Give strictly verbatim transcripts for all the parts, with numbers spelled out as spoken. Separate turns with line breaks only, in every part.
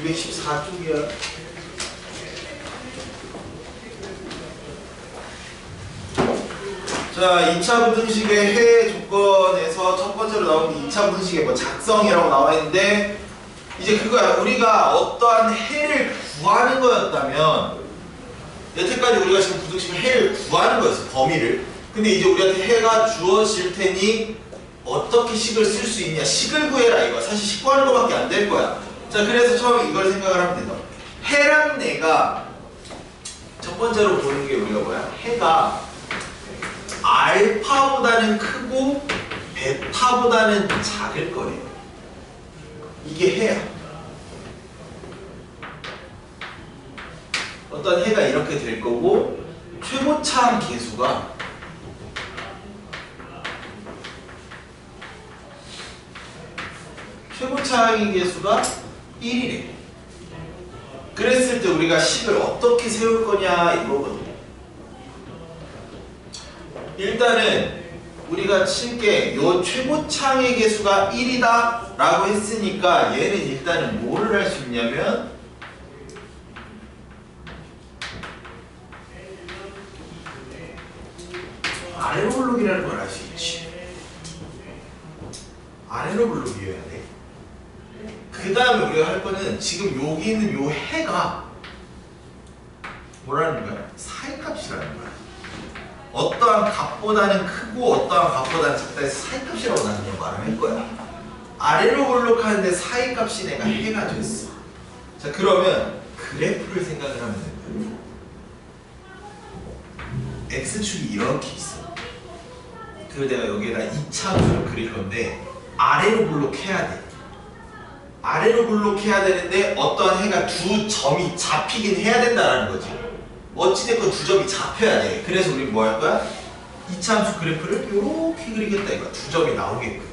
이백십사 쪽이야. 자, 이 차 부등식의 해 조건에서 첫 번째로 나오는 이 차 부등식의 뭐 작성이라고 나와 있는데, 이제 그거야. 우리가 어떠한 해를 구하는 거였다면, 여태까지 우리가 지금 부등식의 해를 구하는 거였어, 범위를. 근데 이제 우리한테 해가 주어질 테니 어떻게 식을 쓸 수 있냐, 식을 구해라 이거. 사실 식 구하는 거밖에 안 될 거야. 자, 그래서 처음에 이걸 생각을 하면 된다. 해랑 내가 첫 번째로 보는 게 우리가 뭐야? 해가 알파보다는 크고 베타보다는 작을 거예요. 이게 해야. 어떤 해가 이렇게 될 거고, 최고차항 계수가 최고차항의 계수가 일이래. 그랬을 때 우리가 식을 어떻게 세울 거냐 이거거든. 일단은 우리가 칠게 요 최고차항의 계수가 일이다 라고 했으니까 얘는 일단은 뭐를 할 수 있냐면 아래로 블록이라는 걸 알 수 있지. 아래로 블록이어야 돼. 그 다음에 우리가 할 거는 지금 여기 있는 요 해가 뭐라는 거야? 사이값이라는 거야. 어떠한 값보다는 크고 어떠한 값보다는 작다 해서 사이값이라고 나는 말을 할 거야. 아래로 블록하는데 사이값이 내가 해가 됐어. 자, 그러면 그래프를 생각을 하면 되는 거야. x축이 이렇게 있어. 그리고 내가 여기에다 이 차 함수를 그릴 건데 아래로 블록해야 돼. 아래로 블록해야 되는데 어떠한 해가 두 점이 잡히긴 해야 된다는 거지. 어찌됐건 두 점이 잡혀야 돼. 그래서 우리 뭐 할 거야? 이 차 함수 그래프를 이렇게 그리겠다 이거야. 두 점이 나오게끔.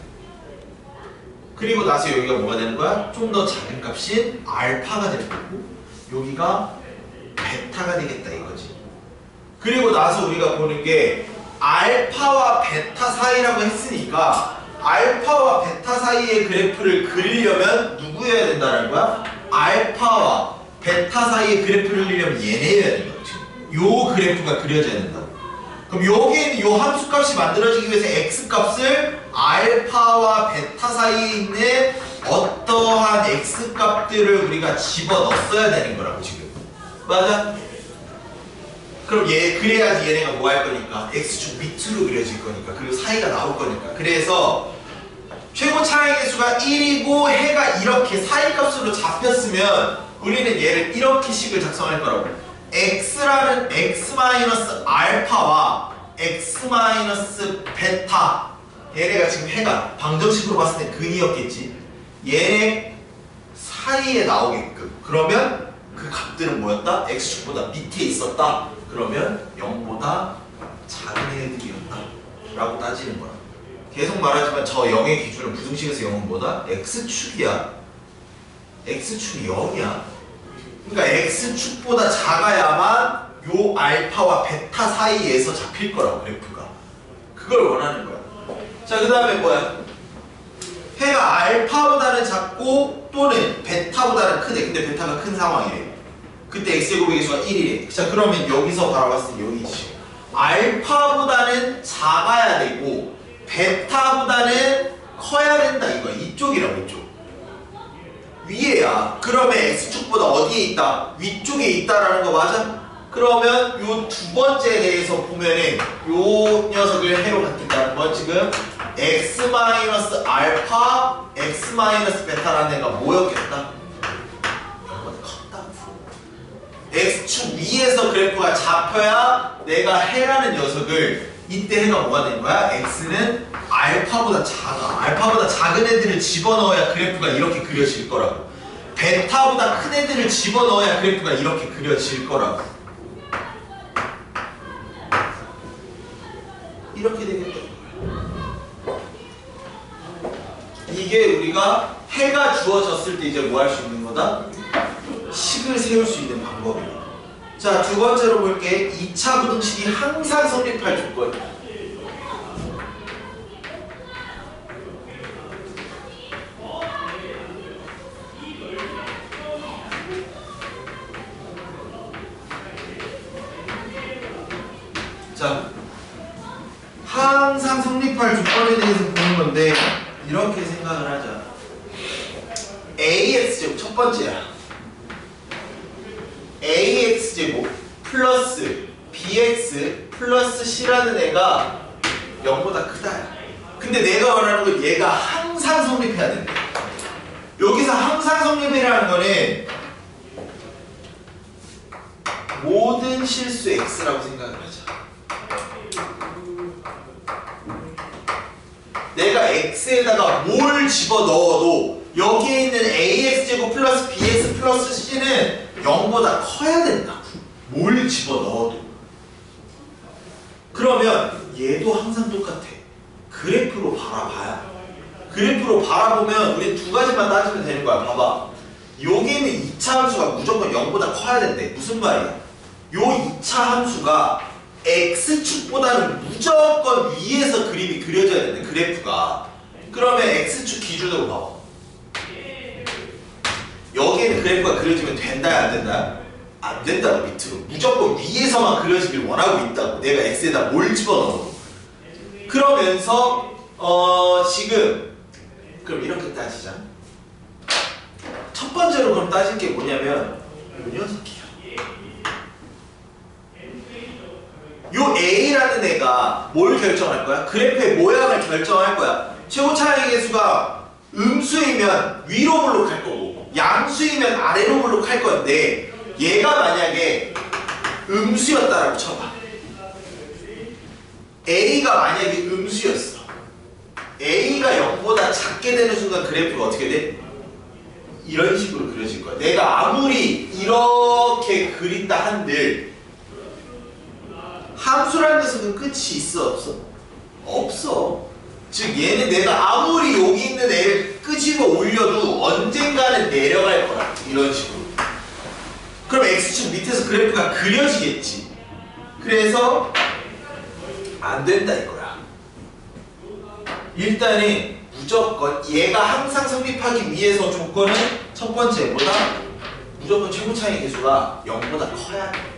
그리고 나서 여기가 뭐가 되는 거야? 좀 더 작은 값인 알파가 될 거고, 여기가 베타가 되겠다 이거지. 그리고 나서 우리가 보는 게 알파와 베타 사이라고 했으니까 알파와 베타 사이의 그래프를 그리려면 누구여야 된다는 거야? 알파와 베타 사이의 그래프를 그리려면 얘네여야 되는 거지. 요 그래프가 그려져야 된다. 그럼 여기에 있는 요 함수값이 만들어지기 위해서 x값을 알파와 베타 사이에 있는 어떠한 x값들을 우리가 집어넣었어야 되는 거라고 지금. 맞아? 그럼 얘 그래야지 얘네가 뭐 할 거니까 x축 밑으로 그려질 거니까, 그리고 사이가 나올 거니까. 그래서 최고 차항의 개수가 일이고 해가 이렇게 사이값으로 잡혔으면 우리는 얘를 이렇게 식을 작성할 거라고. x라는 x 마이너스 알파와 x 마이너스 베타, 얘네가 지금 해가 방정식으로 봤을 때 근이었겠지. 얘네 사이에 나오게끔. 그러면 그 값들은 뭐였다? x축보다 밑에 있었다. 그러면 영보다 작은 애들이었다 라고 따지는 거야. 계속 말하지만 저 영의 기준은 부등식에서 영은 뭐다? x축이야. x축이 영이야. 그러니까 x축보다 작아야만 요 알파와 베타 사이에서 잡힐 거라고, 그래프가. 그걸 원하는 거야. 자, 그 다음에 뭐야? 해가 알파보다는 작고 또는 베타보다는 크대. 근데 베타가 큰 상황이래. 그때 x제곱의 개수가 일이래. 자, 그러면 여기서 바라봤을 때 여기지. 알파보다는 작아야 되고 베타보다는 커야 된다 이거야. 이쪽이라고, 이쪽. 위에야. 그러면 x축보다 어디에 있다? 위쪽에 있다라는 거 맞아? 그러면 요 두 번째에 대해서 보면은 요 녀석을 해로 갖겠다는 건 지금 x 마이너스 알파, x 마이너스 베타라는 애가 뭐였겠다? x축 위에서 그래프가 잡혀야 내가 해라는 녀석을, 이때 해가 뭐가 되는 거야? x는 알파보다 작아. 알파보다 작은 애들을 집어넣어야 그래프가 이렇게 그려질 거라고. 베타보다 큰 애들을 집어넣어야 그래프가 이렇게 그려질 거라고. 이렇게 되겠다. 이게 우리가 해가 주어졌을 때 이제 뭐 할 수 있는 거다? 식을 세울 수 있는 방법이에요. 자, 두 번째로 볼게. 이 차 부등식이 항상 성립할 조건. 성립할 조건에 대해서 보는 건데 이렇게 생각을 하자. 에이엑스제곱 첫 번째야. 에이엑스제곱 플러스 비엑스 플러스 C라는 애가 영보다 크다야. 근데 내가 원하는 건 얘가 항상 성립해야 된다. 여기서 항상 성립이라는 거는 모든 실수 X라고 생각을 하자. 내가 X에다가 뭘 집어넣어도 여기에 있는 에이엑스제곱 플러스 비엑스 플러스 C는 영보다 커야 된다고. 뭘 집어넣어도. 그러면 얘도 항상 똑같아. 그래프로 바라봐야. 그래프로 바라보면 우리 두 가지만 따지면 되는 거야. 봐봐. 여기는 이 차 함수가 무조건 영보다 커야 된대. 무슨 말이야? 요 이 차 함수가 X축보다는 무조건 위에서 그림이 그려져야 되는데 그래프가. 그러면 X축 기준으로 봐봐. 여기에는 그래프가 그려지면 된다 안 된다? 안 된다고. 밑으로 무조건 위에서만 그려지길 원하고 있다고. 내가 X에다 뭘 집어넣어도. 그러면서 어 지금 그럼 이렇게 따지자. 첫 번째로 그럼 따질 게 뭐냐면 요 녀석이야. 요 A라는 애가 뭘 결정할 거야? 그래프의 모양을 결정할 거야. 최고 차이 계수가 음수이면 위로 블록할 거고 양수이면 아래로 블록할 건데 얘가 만약에 음수였다라고 쳐봐. A가 만약에 음수였어. A가 영보다 작게 되는 순간 그래프가 어떻게 돼? 이런 식으로 그려질 거야. 내가 아무리 이렇게 그린다 한들 함수라는 녀석은 끝이 있어 없어? 없어. 즉 얘는 내가 아무리 여기 있는 애를 끄집어 올려도 언젠가는 내려갈 거야. 이런 식으로. 그럼 X축 밑에서 그래프가 그려지겠지. 그래서 안 된다 이거야. 일단은 무조건 얘가 항상 성립하기 위해서 조건은 첫 번째 뭐다? 무조건 최고 차이 계수가 영보다 커야 돼.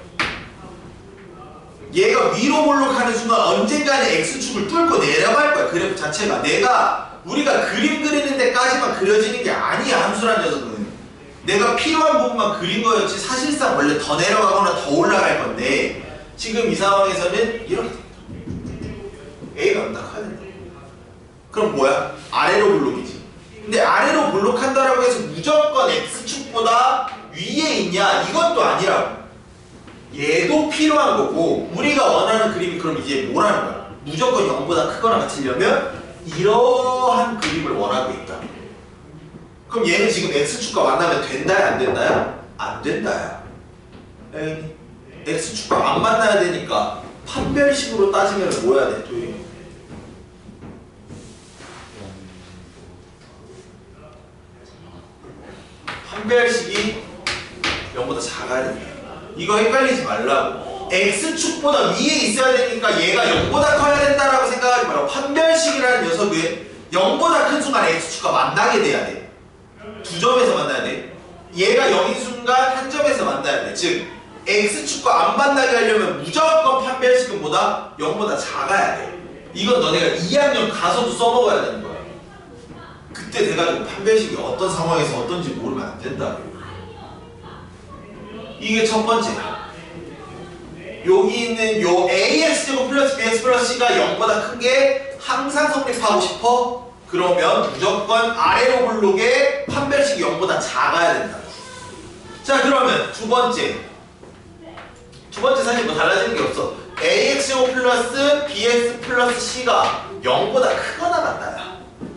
얘가 위로 볼록하는 순간 언젠가는 X축을 뚫고 내려갈 거야. 그래프 자체가. 내가 우리가 그림 그리는 데까지만 그려지는 게 아니야. 함수라는 녀석은 내가 필요한 부분만 그린 거였지 사실상 원래 더 내려가거나 더 올라갈 건데 지금 이 상황에서는 이렇게 된다. A가 안 딱 커야 된다. 그럼 뭐야? 아래로 블록이지. 근데 아래로 블록한다라고 해서 무조건 X축보다 위에 있냐? 이건 또 아니라고. 얘도 필요한 거고 우리가 원하는 그림이 그럼 이제 뭐라는 거야? 무조건 영보다 크거나 같으려면 이러한 그림을 원하고 있다. 그럼 얘는 지금 X축과 만나면 된다야 안 된다야? 안 된다야. 에이, X축과 안 만나야 되니까 판별식으로 따지면 뭐 해야 돼? 또 판별식이 영보다 작아야 된다. 이거 헷갈리지 말라고. X축보다 위에 있어야 되니까 얘가 영보다 커야 된다라고 생각하지 말고 판별식이라는 녀석은 영보다 큰 순간 X축과 만나게 돼야 돼. 두 점에서 만나야 돼. 얘가 영인 순간 한 점에서 만나야 돼. 즉 X축과 안 만나게 하려면 무조건 판별식은 뭐다? 영보다 작아야 돼. 이건 너네가 이 학년 가서도 써먹어야 되는 거야. 그때 돼가지고 판별식이 어떤 상황에서 어떤지 모르면 안 된다고. 이게 첫 번째야. 여기 있는 요 에이엑스제곱 플러스 비엑스 플러스 C가 영보다 큰 게 항상 성립하고 싶어? 그러면 무조건 아래로 블록의 판별식이 영보다 작아야 된다. 자 그러면 두 번째. 두 번째 사실 뭐 달라지는 게 없어. 에이엑스제곱 플러스 비엑스 플러스 C가 영보다 크거나 같다야.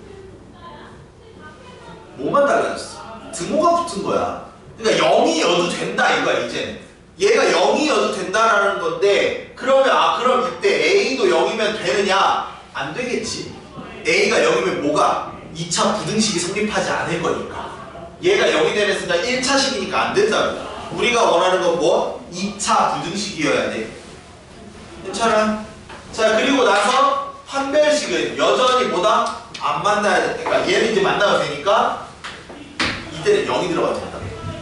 뭐만 달라졌어? 등호가 붙은 거야. 그러니까 영이여도 된다 이거야 이제는. 얘가 영이여도 된다라는 건데 그러면 아 그럼 이때 A도 영이면 되느냐? 안 되겠지. A가 영이면 뭐가? 이 차 부등식이 성립하지 않을 거니까. 얘가 영이 되는 순간 일 차식이니까 안 된다고. 우리가 원하는 건 뭐? 이 차 부등식이어야 돼. 괜찮아? 자 그리고 나서 판별식은 여전히 뭐다? 안 만나야 돼. 그러니까 얘는 이제 만나도 되니까 이때는 영이 들어가도 된다.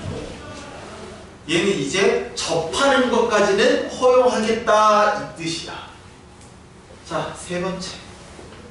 얘는 이제 접하는 것까지는 허용하겠다 이 뜻이야. 자, 세 번째.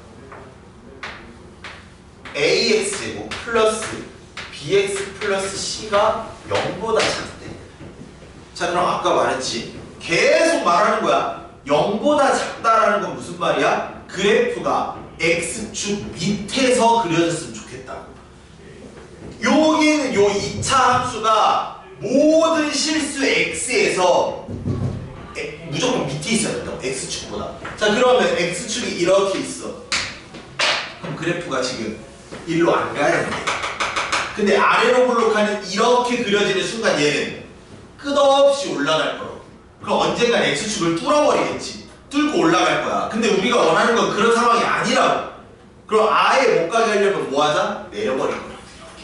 에이엑스제곱 플러스 비엑스 플러스 C가 영보다 작대. 자, 그럼 아까 말했지. 계속 말하는 거야. 영보다 작다라는 건 무슨 말이야? 그래프가 X축 밑에서 그려졌으면 좋겠다고. 여기는 요 이 차 함수가 모든 실수 X에서 에, 무조건 밑에 있어야 된다고. X축보다. 자, 그러면 X축이 이렇게 있어. 그럼 그래프가 지금 일로 안 가야 되는데. 근데 아래로 블록하는 이렇게 그려지는 순간 얘는 끝없이 올라갈 거라고. 그럼 언젠간 X축을 뚫어버리겠지. 뚫고 올라갈 거야. 근데 우리가 원하는 건 그런 상황이 아니라고. 그럼 아예 못 가게 하려면 뭐 하자? 내려버릴 거야.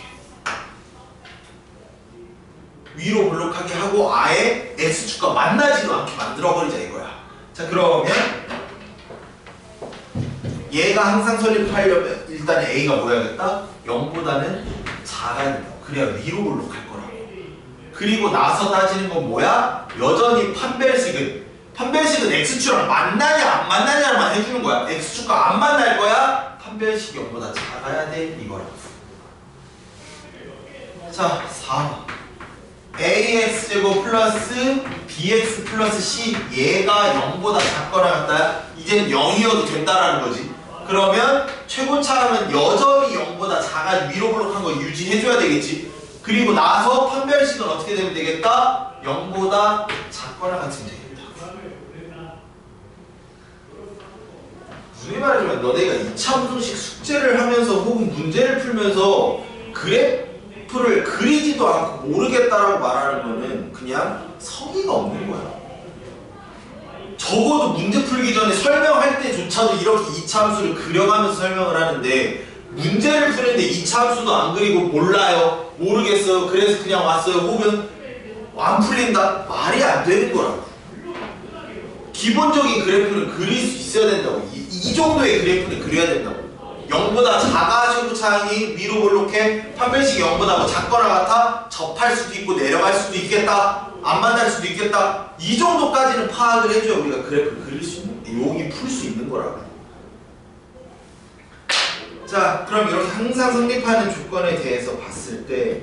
위로 블록하게 하고 아예 X축과 만나지도 않게 만들어버리자 이거야. 자, 그러면 얘가 항상 설립하려면 일단 A가 뭐야겠다? 영보다는 작아야 된다. 그래야 위로 블록할 거라고. 그리고 나서 따지는 건 뭐야? 여전히 판별식은 판별식은 X축이랑 만나냐 안 만나냐만 해주는 거야. X축과 안 만날 거야? 판별식이 영보다 작아야 돼 이거라고. 자, 사 에이엑스제곱 플러스 비엑스 플러스 C 얘가 영보다 작거나 같다. 이젠 영이어도 된다라는 거지. 그러면 최고차함은 여전히 영보다 작아 위로 블록한 거 유지해줘야 되겠지. 그리고 나서 판별식은 어떻게 되면 되겠다? 영보다 작거나 같으면 되겠다. 무슨 말이지만 너네가 이 차 부등식 숙제를 하면서 혹은 문제를 풀면서 그래프를 그리지도 않고 모르겠다라고 말하는 거는 그냥 성의가 없는 거야. 적어도 문제 풀기 전에 설명할 때조차도 이렇게 이 차 함수를 그려가면서 설명을 하는데 문제를 푸는데 이 차 함수도 안 그리고 몰라요, 모르겠어요, 그래서 그냥 왔어요, 혹은 안 풀린다? 말이 안 되는 거라고. 기본적인 그래프는 그릴 수 있어야 된다고. 이, 이 정도의 그래프는 그려야 된다고. 영보다 작아 최고차항이 위로 블록해 판별식이 영보다 뭐 작거나 같아 접할 수도 있고 내려갈 수도 있겠다, 안 만날 수도 있겠다. 이 정도까지는 파악을 해줘야 우리가 그래프를 그릴 수 있는, 여기 풀 수 있는 거라고. 자, 그럼 이렇게 항상 성립하는 조건에 대해서 봤을 때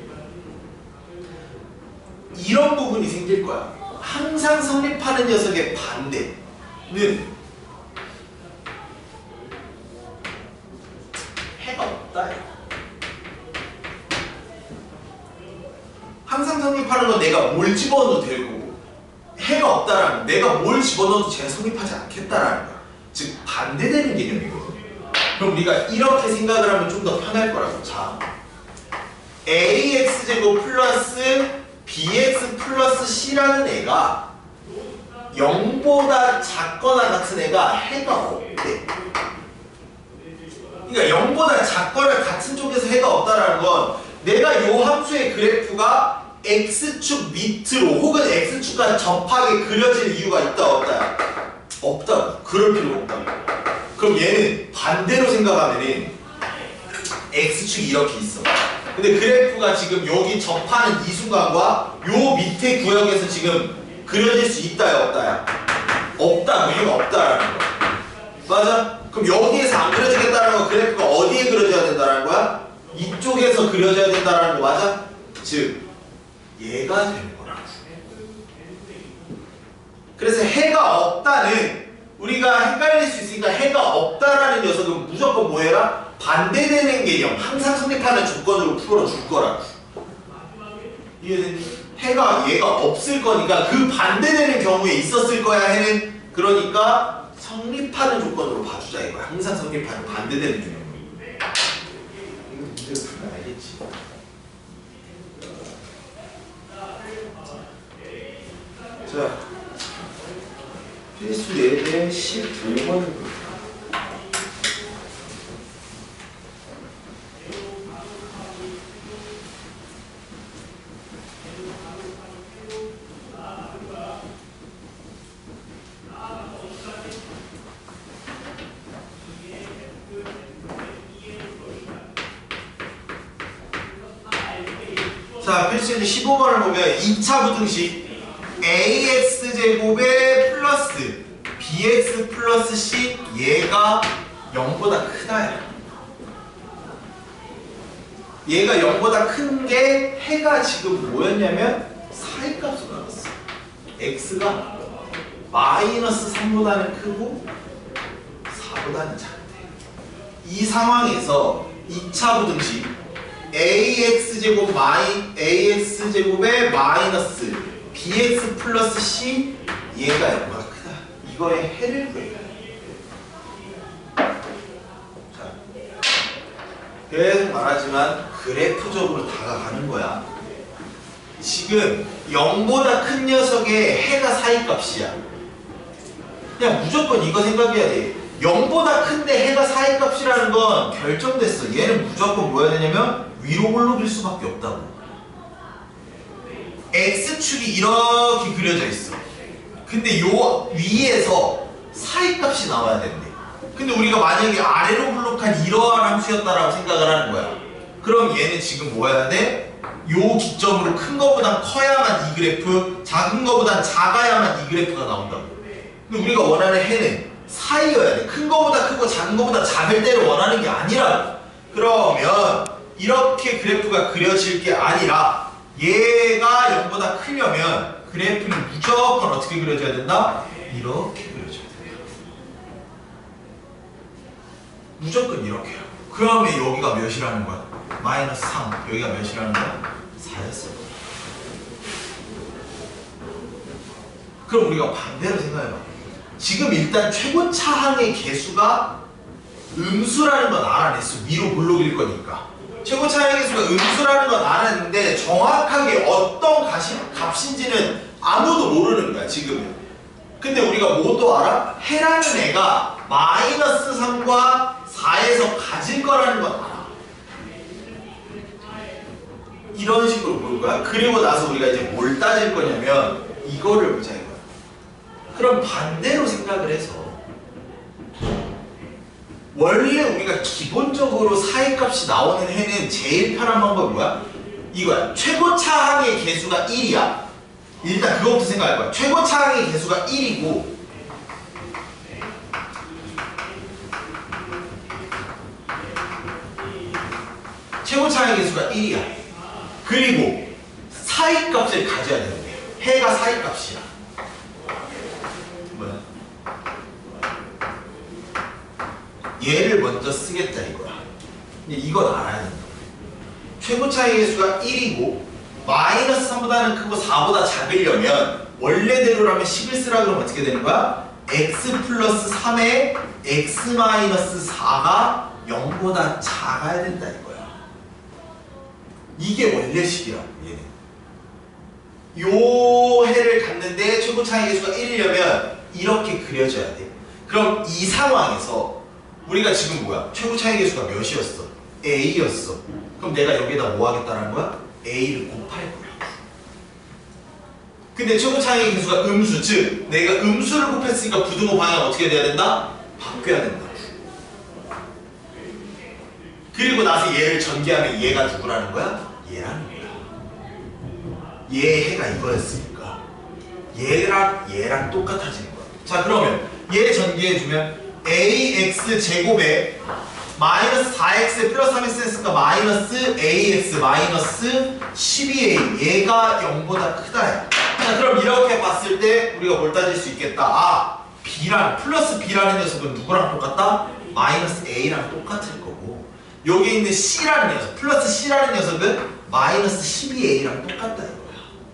이런 부분이 생길 거야. 항상 성립하는 녀석의 반대는 해가 없다. 항상 성립하는 건 내가 뭘 집어넣어도 되고, 해가 없다라는 내가 뭘 집어넣어도 쟤는 성립하지 않겠다라는 거야. 즉 반대되는 개념이거든. 그럼 우리가 이렇게 생각을 하면 좀 더 편할 거라고. 자, 에이엑스제곱 플러스 비엑스 플러스 C라는 애가 영보다 작거나 같은 애가 해가 없대. 그러니까 영보다 작거나 같은 쪽에서 해가 없다라는 건 내가 요 함수의 그래프가 X축 밑으로 혹은 X축과 접하게 그려질 이유가 있다 없다? 없다. 그럴 필요가 없다. 그럼 얘는 반대로 생각하면은 X축이 이렇게 있어. 근데 그래프가 지금 여기 접하는 이 순간과 요 밑에 구역에서 지금 그려질 수 있다야 없다야? 없다. 이유가 없다라는 거야. 맞아? 그럼 여기에서 안 그려지겠다는 건 그래프가 어디에 그려져야 된다는 거야? 이쪽에서 그려져야 된다는 거 맞아? 즉 얘가 되는 거라고. 그래서 해가 없다는, 우리가 헷갈릴 수 있으니까 해가 없다라는 녀석은 무조건 뭐해라? 반대되는 개념, 항상 성립하는 조건으로 풀어줄 거라고. 이해됐니? 해가 얘가 없을 거니까 그 반대되는 경우에 있었을 거야 해는. 그러니까 성립하는 조건으로 봐주자 이거야. 항상 성립하는 반대되는 개념. 이거 문제를 풀면 알겠지. 자, 필수 예제 십오 번. 자, 필수 예제 십오 번을 보면 이 차 부등식 에이엑스제곱에 플러스 비엑스 플러스 C 얘가 영보다 크다야. 얘가 영보다 큰 게 해가 지금 뭐였냐면 사의 값으로 나왔어. x가 마이너스 삼보다는 크고 사보다는 작대. 이 상황에서 이 차 부등식 ax제곱 마이 ax제곱에 마이너스 bx 플러스 c 얘가 영보다 크다. 이거의 해를 구해요. 자, 계속 말하지만 그래프적으로 다가가는 거야. 지금 영보다 큰 녀석의 해가 사이 값이야. 그냥 무조건 이거 생각해야 돼. 영보다 큰데 해가 사이 값이라는 건 결정됐어. 얘는 무조건 뭐야 되냐면 위로 볼록일 수밖에 없다고. x축이 이렇게 그려져 있어. 근데 요 위에서 사이 값이 나와야 된대. 근데 우리가 만약에 아래로 볼록한 이러한 함수였다라고 생각을 하는 거야. 그럼 얘는 지금 뭐 해야 돼? 요 기점으로 큰 거보단 커야만 이 그래프, 작은 거보단 작아야만 이 그래프가 나온다고. 근데 우리가 원하는 해는 사이여야 돼. 큰 거보다 크고 작은 거보다 작을 때를 원하는 게 아니라고. 그러면 이렇게 그래프가 그려질 게 아니라 얘가 영보다 크려면 그래프는 무조건 어떻게 그려져야 된다? 이렇게 그려져야 된다. 무조건 이렇게요. 그러면 여기가 몇이라는 거야? 마이너스 삼. 여기가 몇이라는 거야? 사였어. 그럼 우리가 반대로 생각해봐. 지금 일단 최고차항의 개수가 음수라는 건 알아냈어. 위로 볼록일 거니까. 최고차항의 개수가 음수라는 건 알았는데 정확하게 어떤 값이, 값인지는 아무도 모르는 거야 지금은. 근데 우리가 뭐도 알아? 해라는 애가 마이너스 삼과 사에서 가질 거라는 건 알아. 이런 식으로 볼 거야. 그리고 나서 우리가 이제 뭘 따질 거냐면 이거를 보자 이거야. 그럼 반대로 생각을 해서 원래 우리가 기본적으로 사이 값이 나오는 해는 제일 편한 방법이 뭐야? 이거야. 최고차항의 개수가 일이야. 일단 그거부터 생각할 거야. 최고차항의 개수가 일이고 최고차항의 개수가 일이야. 그리고 사이 값을 가져야 되는데 해가 사이 값이야. 뭐야? 얘를 먼저 쓰겠다 이거야. 근데 이건 알아야 된다. 최고차의 개수가 일이고 마이너스 삼보다는 크고 사보다 작으려면 원래대로라면 십을 쓰라 그러면 어떻게 되는 거야? x 플러스 삼에 x 마이너스 사가 영보다 작아야 된다 이거야. 이게 원래식이라고 얘는. 요 해를 갖는데 최고차의 개수가 일이려면 이렇게 그려져야 돼. 그럼 이 상황에서 우리가 지금 뭐야? 최고차의 개수가 몇이었어? a였어. 그럼 내가 여기다 뭐 하겠다는 거야? a를 곱할 거야. 근데 최고차의 개수가 음수, 즉 내가 음수를 곱했으니까 부등호 방향 어떻게 돼야 된다? 바뀌어야 된다. 그리고 나서 얘를 전개하면 얘가 누구라는 거야? 얘라는 거야. 얘 해가 이거였으니까 얘랑 얘랑 똑같아지는 거야. 자 그러면 얘 전개해주면 ax 제곱에 마이너스 사 엑스 플러스 삼 엑스 했으니까 마이너스 ax 마이너스 십이 에이 얘가 영보다 크다. 자 그럼 이렇게 봤을 때 우리가 뭘 따질 수 있겠다. 아 b랑 플러스 b라는 녀석은 누구랑 똑같다? 마이너스 a랑 똑같을 거고 여기 있는 c라는 녀석 플러스 c라는 녀석은 마이너스 십이 에이랑 똑같다 이거야.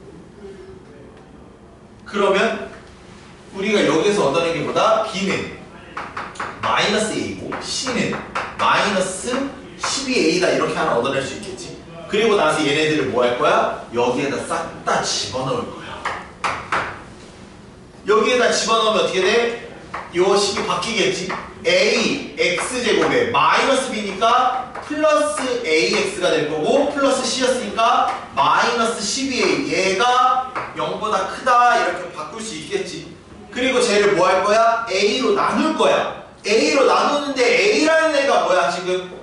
그러면 우리가 여기서 얻어낸 게 뭐다? b는 마이너스 a이고 c는 마이너스 십이 에이다 이렇게 하나 얻어낼 수 있겠지. 그리고 나서 얘네들을 뭐 할 거야? 여기에다 싹 다 집어넣을 거야. 여기에다 집어넣으면 어떻게 돼? 요 식이 바뀌겠지. a x제곱에 마이너스 b니까 플러스 ax가 될 거고 플러스 c였으니까 마이너스 십이 에이 얘가 영보다 크다 이렇게 바꿀 수 있겠지. 그리고 쟤를 뭐 할 거야? a로 나눌 거야. a로 나누는데 a라는 애가 뭐야 지금?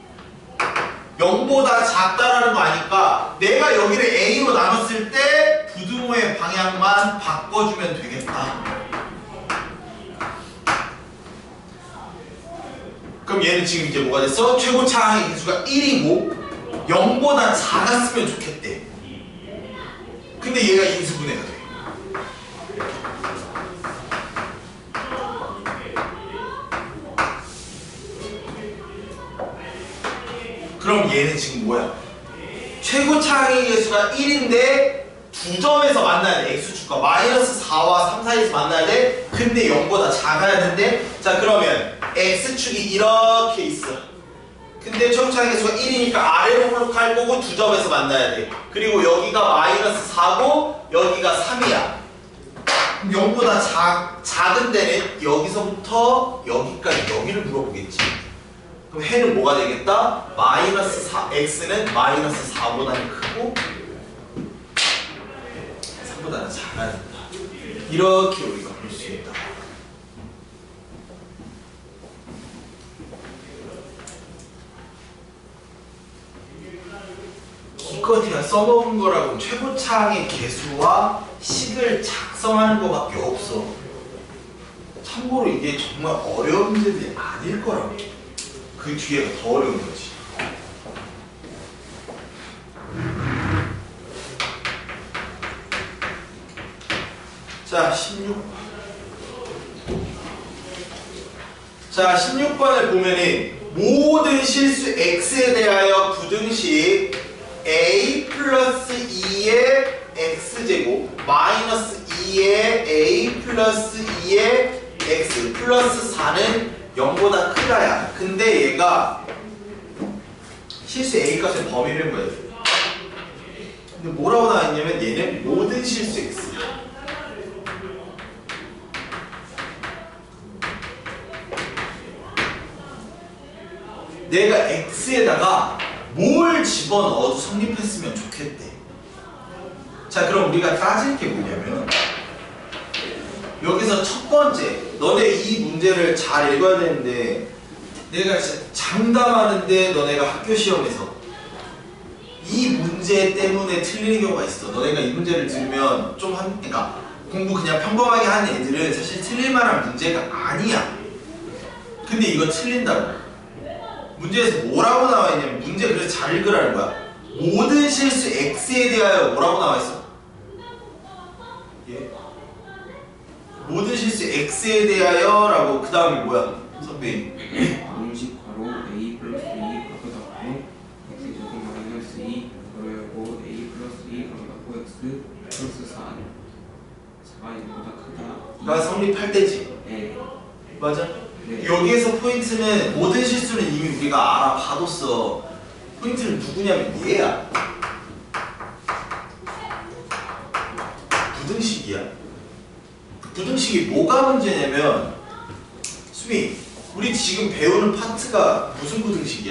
영보다 작다라는 거 아니까 내가 여기를 a로 나눴을 때 부등호의 방향만 바꿔주면 되겠다. 그럼 얘는 지금 이제 뭐가 됐어? 최고차항의 개수가 일이고 영보다 작았으면 좋겠대. 근데 얘가 인수분해가 돼. 그럼 얘는 지금 뭐야? 최고 차항의 개수가 일인데 두 점에서 만나야 돼. x축과 마이너스 사와 삼 사이에서 만나야 돼. 근데 영보다 작아야 된대. 자, 그러면 x축이 이렇게 있어. 근데 최고 차항의 개수가 일이니까 아래로 블록할 거고 두 점에서 만나야 돼. 그리고 여기가 마이너스 사고 여기가 삼이야. 영보다 작, 작은 데는 여기서부터 여기까지 여기를 물어보겠지. 그럼 해는 뭐가 되겠다? 마이너스 사, x는 마이너스 사보다는 크고 삼보다는 작아야 된다. 이렇게 우리가 볼 수 있다. 기껏해야 써먹은 거라고 최고차항의 개수와 식을 작성하는 거밖에 없어. 참고로 이게 정말 어려운 문제들이 아닐 거라고. 그 뒤에가 더 어려운 거지. 자, 십육 번. 자, 십육 번을 보면은 모든 실수 x에 대하여 부등식 a 플러스 이의 x제곱 마이너스 이의 a 플러스 이의 x 플러스 사는 영보다 크다야. 근데 얘가 실수 a 값의 범위를 뭐야? 근데 뭐라고 나와있냐면 얘는 모든 실수 x야. 내가 x에다가 뭘 집어넣어도 성립했으면 좋겠대. 자, 그럼 우리가 따질 게 뭐냐면 여기서 첫 번째, 너네 이 문제를 잘 읽어야 되는데 내가 진짜 장담하는데 너네가 학교 시험에서 이 문제 때문에 틀리는 경우가 있어. 너네가 이 문제를 들으면 좀 한, 그러니까 공부 그냥 평범하게 하는 애들은 사실 틀릴 만한 문제가 아니야. 근데 이거 틀린다고. 문제에서 뭐라고 나와 있냐면 문제 그래서 잘 읽으라는 거야. 모든 실수 x에 대하여 뭐라고 나와 있어? 예? 모든 실수 x에 대하여 라고 그 다음에 뭐야? 선배님
공식 괄호 a 플러스 이 괄호 닫고 x 제곱 마이너스 이 괄호 열고 a 플러스 이 괄호 닫고 x 플러스 사 사가 이보다 크다.
가 성립할 때지.
네.
맞아?
네.
여기에서 포인트는 모든 실수는 이미 우리가 알아봐뒀어. 포인트는 누구냐면 얘야. 부등식이야. 부등식이 뭐가 문제냐면 수미, 우리 지금 배우는 파트가 무슨 부등식이야?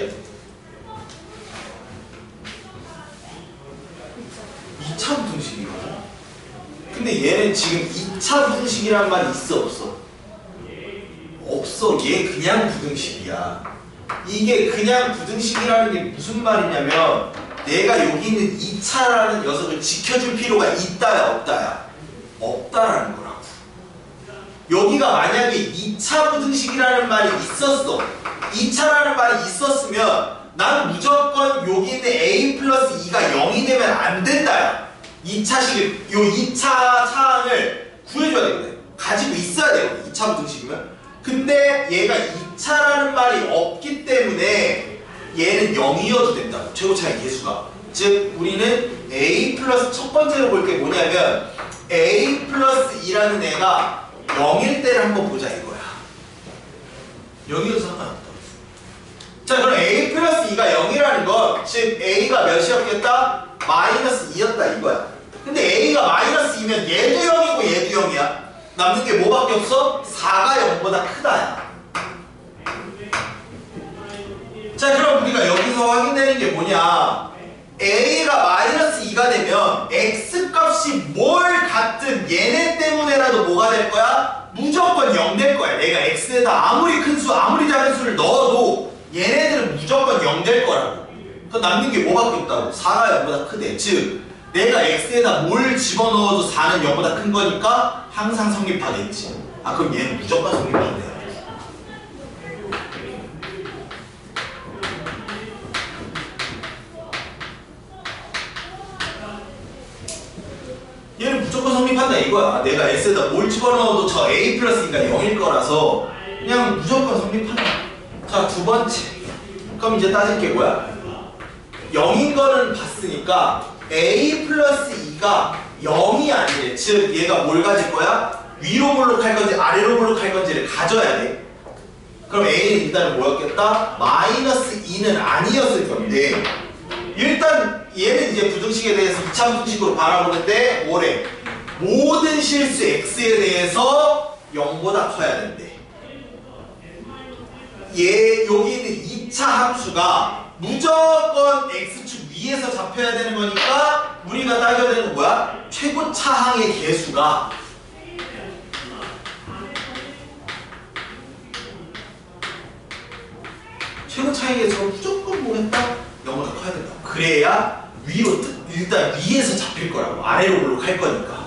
이 차 부등식이거든. 근데 얘는 지금 이 차 부등식이란 말이 있어 없어? 없어. 얘 그냥 부등식이야. 이게 그냥 부등식이라는 게 무슨 말이냐면 내가 여기 있는 이 차라는 녀석을 지켜줄 필요가 있다야 없다야? 없다라는 거라고. 여기가 만약에 이 차 부등식이라는 말이 있었어. 이 차라는 말이 있었으면 난 무조건 여기 있는 a 플러스 이가 영이 되면 안 된다야. 이 차식을, 요 이 차 차항을 구해줘야 되거든. 가지고 있어야 돼요. 이 차 부등식이면. 근데 얘가 이 차라는 말이 없기 때문에 얘는 영이어도 된다고. 최고차의 개수가. 즉 우리는 a 플러스 첫 번째로 볼 게 뭐냐면 a 플러스 이라는 애가 영일 때를 한번 보자 이거야. 영이어도 상관없다. 자, 그럼 a 플러스 이가 영이라는 건 즉 a가 몇이었겠다? 마이너스 이였다 이거야. 근데 a가 마이너스 이면 얘도 영이고 얘도 영이야. 남는 게 뭐밖에 없어? 사가 영보다 크다야. 자, 그럼 우리가 여기서 확인되는 게 뭐냐? a가 마이너스 이가 되면 x 값이 뭘 갖든 얘네 때문에라도 뭐가 될 거야? 무조건 영 될 거야. 내가 x에다 아무리 큰 수, 아무리 작은 수를 넣어도 얘네들은 무조건 영 될 거라고. 그럼 남는 게 뭐밖에 없다고? 사가 영보다 크대. 즉 내가 x에다 뭘 집어넣어도 사는 영보다 큰 거니까 항상 성립하겠지. 아, 그럼 얘는 무조건 성립한대. 무조건 성립한다 이거야. 내가 S에다 뭘 집어넣어도 저 A 플러스니까 영일 거라서 그냥 무조건 성립한다. 자, 두 번째. 그럼 이제 따질 게 뭐야? 영인 거는 봤으니까 A 플러스 이가 영이 아니래. 즉 얘가 뭘 가질 거야? 위로 볼록할 건지 아래로 볼록할 건지를 가져야 돼. 그럼 A는 일단은 뭐였겠다? 마이너스 이는 아니었을 건데 일단 얘는 이제 부등식에 대해서 이 차 부등식으로 바라보는데 뭐래? 모든 실수 X에 대해서 영보다 커야 된대. 얘 여기 있는 이 차 함수가 무조건 X축 위에서 잡혀야 되는 거니까 우리가 따져야 되는 건 뭐야? 최고 차항의 개수가 최고 차항의 개수가 무조건 뭐겠다? 영보다 커야 된다. 그래야 위로 일단 위에서 잡힐 거라고. 아래로 볼록할 거니까.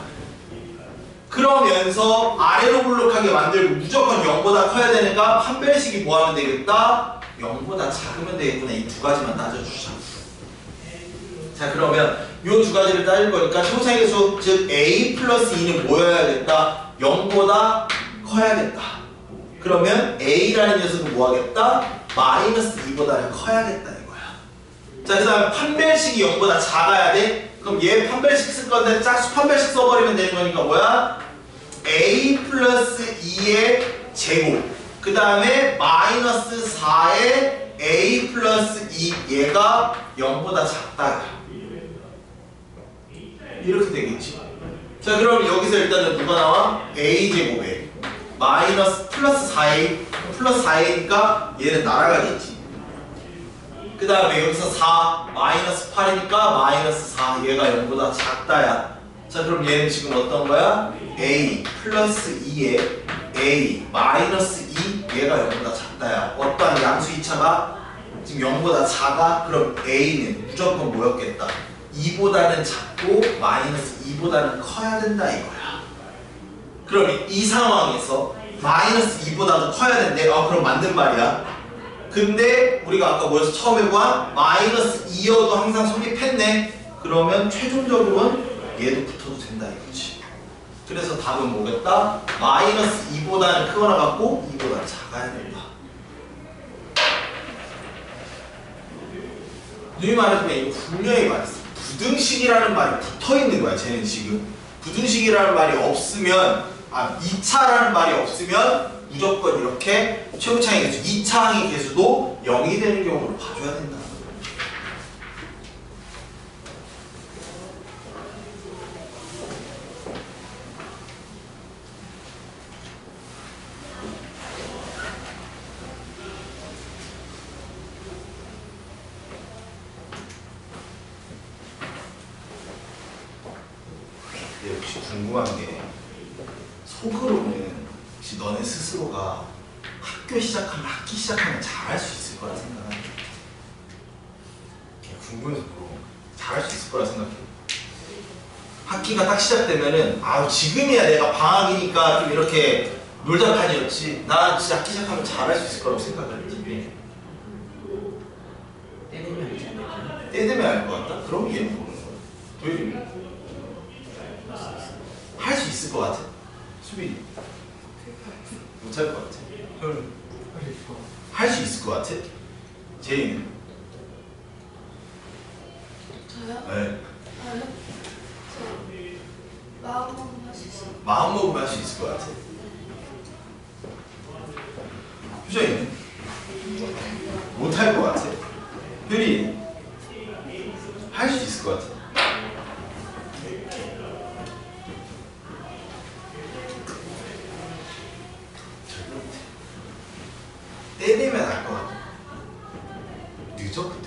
그러면서 아래로 볼록하게 만들고 무조건 영보다 커야 되니까 판별식이 뭐 하면 되겠다? 영보다 작으면 되겠구나. 이 두 가지만 따져주자. 자, 그러면 이 두 가지를 따질 거니까 최고차항의 개수 즉 A 플러스 이는 뭐여야겠다? 영보다 커야겠다. 그러면 A라는 녀석은 뭐 하겠다? 마이너스 이보다는 커야겠다 이거야. 자, 그 다음에 판별식이 영보다 작아야 돼? 그럼 얘 판별식 쓸 건데 짝수 판별식 써버리면 되는 거니까 뭐야? A 플러스 이의 제곱 그 다음에 마이너스 사의 A 플러스 이 얘가 영보다 작다 이렇게 되겠지. 자, 그럼 여기서 일단은 누가 나와? A 제곱에 마이너스 플러스 사 에이 플러스 사 에이니까 얘는 날아가겠지. 그 다음에 여기서 사 마이너스 팔이니까 마이너스 사 얘가 영보다 작다야. 자, 그럼 얘는 지금 어떤 거야? A 플러스 이에 A 마이너스 이 얘가 영보다 작다야. 어떠한 양수 이 차가 지금 영보다 작아? 그럼 A는 무조건 뭐였겠다? 이보다는 작고 마이너스 이보다는 커야 된다 이거야. 그럼 이 상황에서 마이너스 이보다도 커야 된대. 어, 그럼 맞는 말이야. 근데 우리가 아까 뭐였어? 처음에 봐? 마이너스 이여도 항상 성립했네. 그러면 최종적으로는 얘도 붙어도 된다 이거지. 그래서 답은 뭐겠다? 마이너스 이보다는 크거나 같고 이보다는 작아야 된다. 누이 말해주면 이거 분명히 말했어. 부등식이라는 말이 붙어있는 거야. 쟤는 지금 부등식이라는 말이 없으면 아 이 차라는 말이 없으면 무조건 이렇게 최고차항의 개수 이 차항의 개수도 영이 되는 경우를 봐줘야 된다. 혹시 궁금한 게 속으로는 혹시 너네 스스로가 학교 시작하면 학기 시작하면 잘할 수 있을 거라 생각하니? 궁금해서 물어본 거야. 잘할 수 있을 거라 생각해. 학기가 딱 시작되면은 아우 지금이야 내가 방학이니까 좀 이렇게 놀다 판이었지. 나 진짜 학기 시작하면 잘할 수 있을 거라고 생각했지.
때 되면 알지 않을까?
때 되면 알 것 같다? 그럼 얘는 보는 거야. 도일이 할 수 있을 것 같아? 수빈이 못할 것 같아? 할 수 있을 것 같아? 제이는?
저요?
네.
저요? 저 마음 먹으면 할 수 있어요.
마음 먹으면 할 수 있을 것 같아? 효정이는? 못할 것 같아? 효리 할 수 있을 것 같아? 때 되면 알 것 같아. 늦어 그때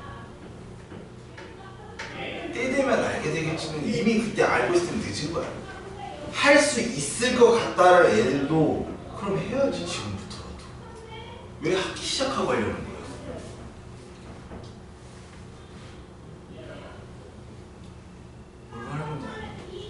되면. 때 되면 알게 되겠지만 이미 그때 알고 있으면 늦은 거야. 할 수 있을 것 같다는 애들도 그럼 해야지 지금부터라도. 왜 학기 시작하고 하려는 거야? 뭘 말하는 거야?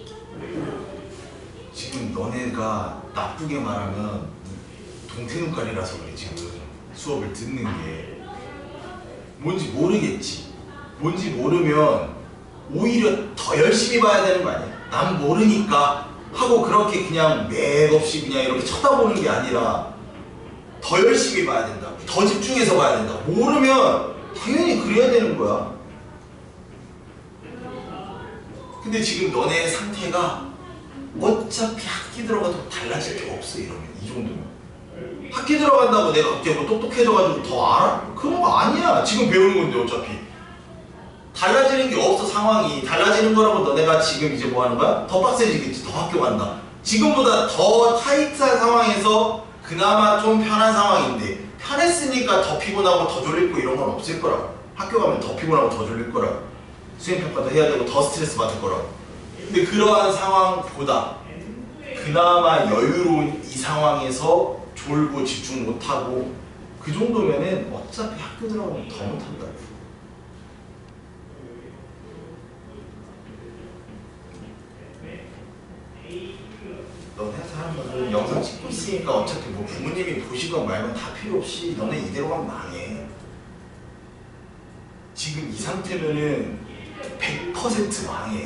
지금 너네가 나쁘게 말하면 동태눈깔이라서 그래. 지금 수업을 듣는 게 뭔지 모르겠지. 뭔지 모르면 오히려 더 열심히 봐야 되는 거 아니야? 난 모르니까 하고 그렇게 그냥 맥없이 그냥 이렇게 쳐다보는 게 아니라 더 열심히 봐야 된다. 더 집중해서 봐야 된다. 모르면 당연히 그래야 되는 거야. 근데 지금 너네 상태가 어차피 학기 들어가도 달라질 게 없어. 이러면 이 정도면 학기 들어간다고 내가 갑자기 뭐 똑똑해져가지고 더 알아? 그런 거 아니야. 지금 배우는 건데 어차피 달라지는 게 없어. 상황이 달라지는 거라고 너네가 지금 이제 뭐 하는 거야? 더 빡세지겠지. 더 학교 간다. 지금보다 더 타이트한 상황에서 그나마 좀 편한 상황인데 편했으니까 더 피곤하고 더 졸리고 이런 건 없을 거라고. 학교 가면 더 피곤하고 더 졸릴 거라고. 수행평가도 해야 되고 더 스트레스 받을 거라고. 근데 그러한 상황보다 그나마 여유로운 이 상황에서 졸고 집중 못하고 그 정도면은 어차피 학교 들어가면 더 못한다. 너네 사는 분들은 영상 찍고 있으니까 어차피 뭐 부모님이 보시건 말건 다 필요 없이 너네 이대로 가면 망해. 지금 이 상태면은 백 퍼센트 망해.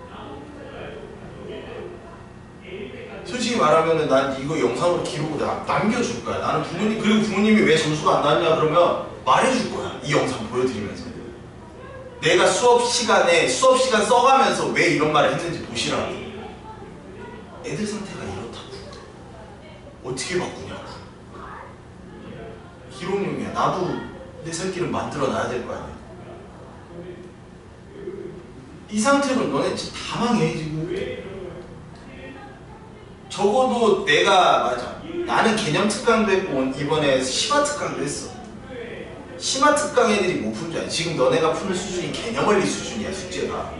솔직히 말하면은 난 이거 영상으로 기록을 나, 남겨줄 거야. 나는 부모님, 그리고 부모님이 왜 점수가 안 나왔냐 그러면 말해줄 거야. 이 영상 보여드리면서 내가 수업 시간에 수업 시간 써가면서 왜 이런 말을 했는지 보시라고. 애들 상태가 이렇다고. 어떻게 바꾸냐고. 기록용이야. 나도 내 살 길을 만들어 놔야 될 거 아니야. 이 상태로 너네 진짜 다 망해 지금. 적어도 내가 맞아. 나는 개념 특강도 했고 이번에 심화 특강도 했어. 심화 특강 애들이 못 푼 줄 알지. 지금 너네가 푸는 수준이 개념원리 수준이야. 숙제가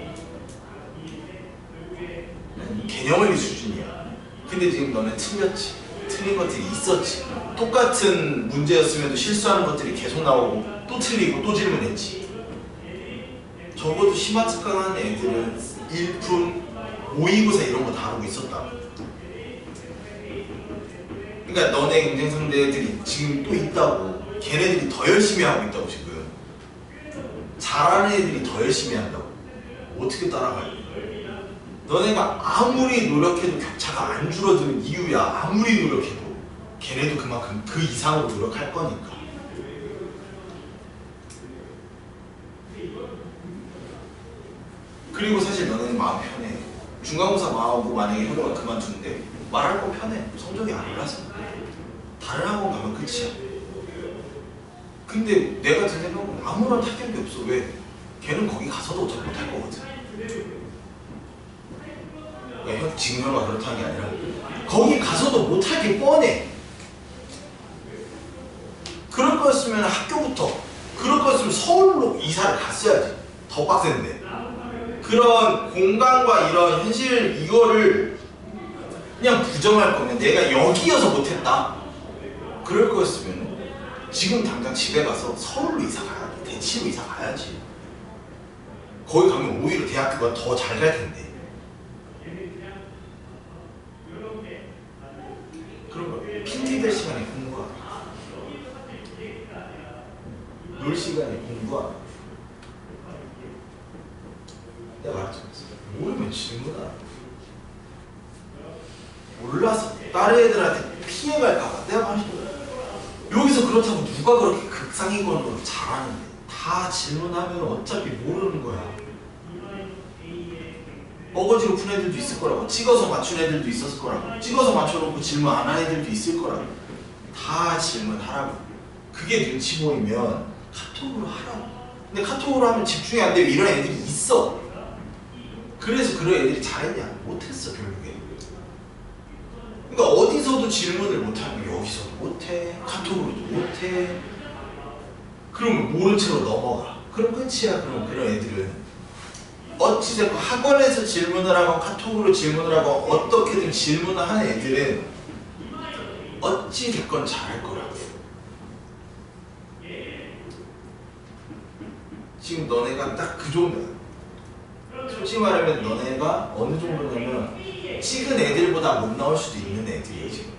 개념원리 수준이야. 근데 지금 너네 틀렸지. 틀린 것들이 있었지. 똑같은 문제였으면 실수하는 것들이 계속 나오고 또 틀리고 또 질문했지. 적어도 심화 특강 하는 애들은 일품, 모의고사 이런 거 다루고 있었다. 그러니까 너네 경쟁 상대들이 지금 또 있다고. 걔네들이 더 열심히 하고 있다고. 지금 잘하는 애들이 더 열심히 한다고. 어떻게 따라가요? 너네가 아무리 노력해도 격차가 안 줄어드는 이유야. 아무리 노력해도 걔네도 그만큼 그 이상으로 노력할 거니까. 그리고 사실 너네는 마음 편해. 중간고사 마음하고 만약에 현우가 그만두는데 말할 거 편해. 성적이 안 올라서 다른 학원 가면 끝이야. 근데 내가 든 생각은 아무런 타격이 없어. 왜? 걔는 거기 가서도 어차피 못할 거거든. 그러니까 지금 현우가 그렇다는 게 아니라 거기 가서도 못할 게 뻔해. 그럴 거였으면 학교부터, 그럴 거였으면 서울로 이사를 갔어야지. 더 빡센데. 그런 공간과 이런 현실 이거를 그냥 부정할 거면 내가 여기여서 못했다. 그럴 거였으면 지금 당장 집에 가서 서울로 이사 가야 돼. 대치로 이사 가야지. 거기 가면 오히려 대학교가 더 잘 갈 텐데. 그런 거 피티 될 시간에 공부하라. 놀 시간에 공부하라. 내가 말했잖아. 모르면 질문하라. 몰라서 다른 애들한테 피해갈까봐 내가 말했잖아. 여기서 그렇다고 누가 그렇게 극상위권으로 잘하는데. 다 질문하면 어차피 모르는 거야. 어거지로 푼 애들도 있을 거라고. 찍어서 맞춘 애들도 있었을 거라고. 찍어서 맞춰놓고 질문 안 한 애들도 있을 거라고. 다 질문하라고. 그게 눈치 보이면 카톡으로 하라고. 근데 카톡으로 하면 집중이 안 되고 이런 애들이 있어. 그래서 그런 애들이 잘했냐? 못했어 결국에. 그러니까 어디서도 질문을 못하고 여기서도 못해. 카톡으로도 못해. 그러면 모른 채로 넘어가. 그럼 끝이야. 그럼 그런 애들은 어찌됐건 학원에서 질문을 하고 카톡으로 질문을 하고 어떻게든 질문을 하는 애들은 어찌됐건 잘할 거라고. 지금 너네가 딱 그 정도야. 솔직히 말하면 너네가 어느 정도냐면 찍은 애들보다 못 나올 수도 있는 애들이에요. 지금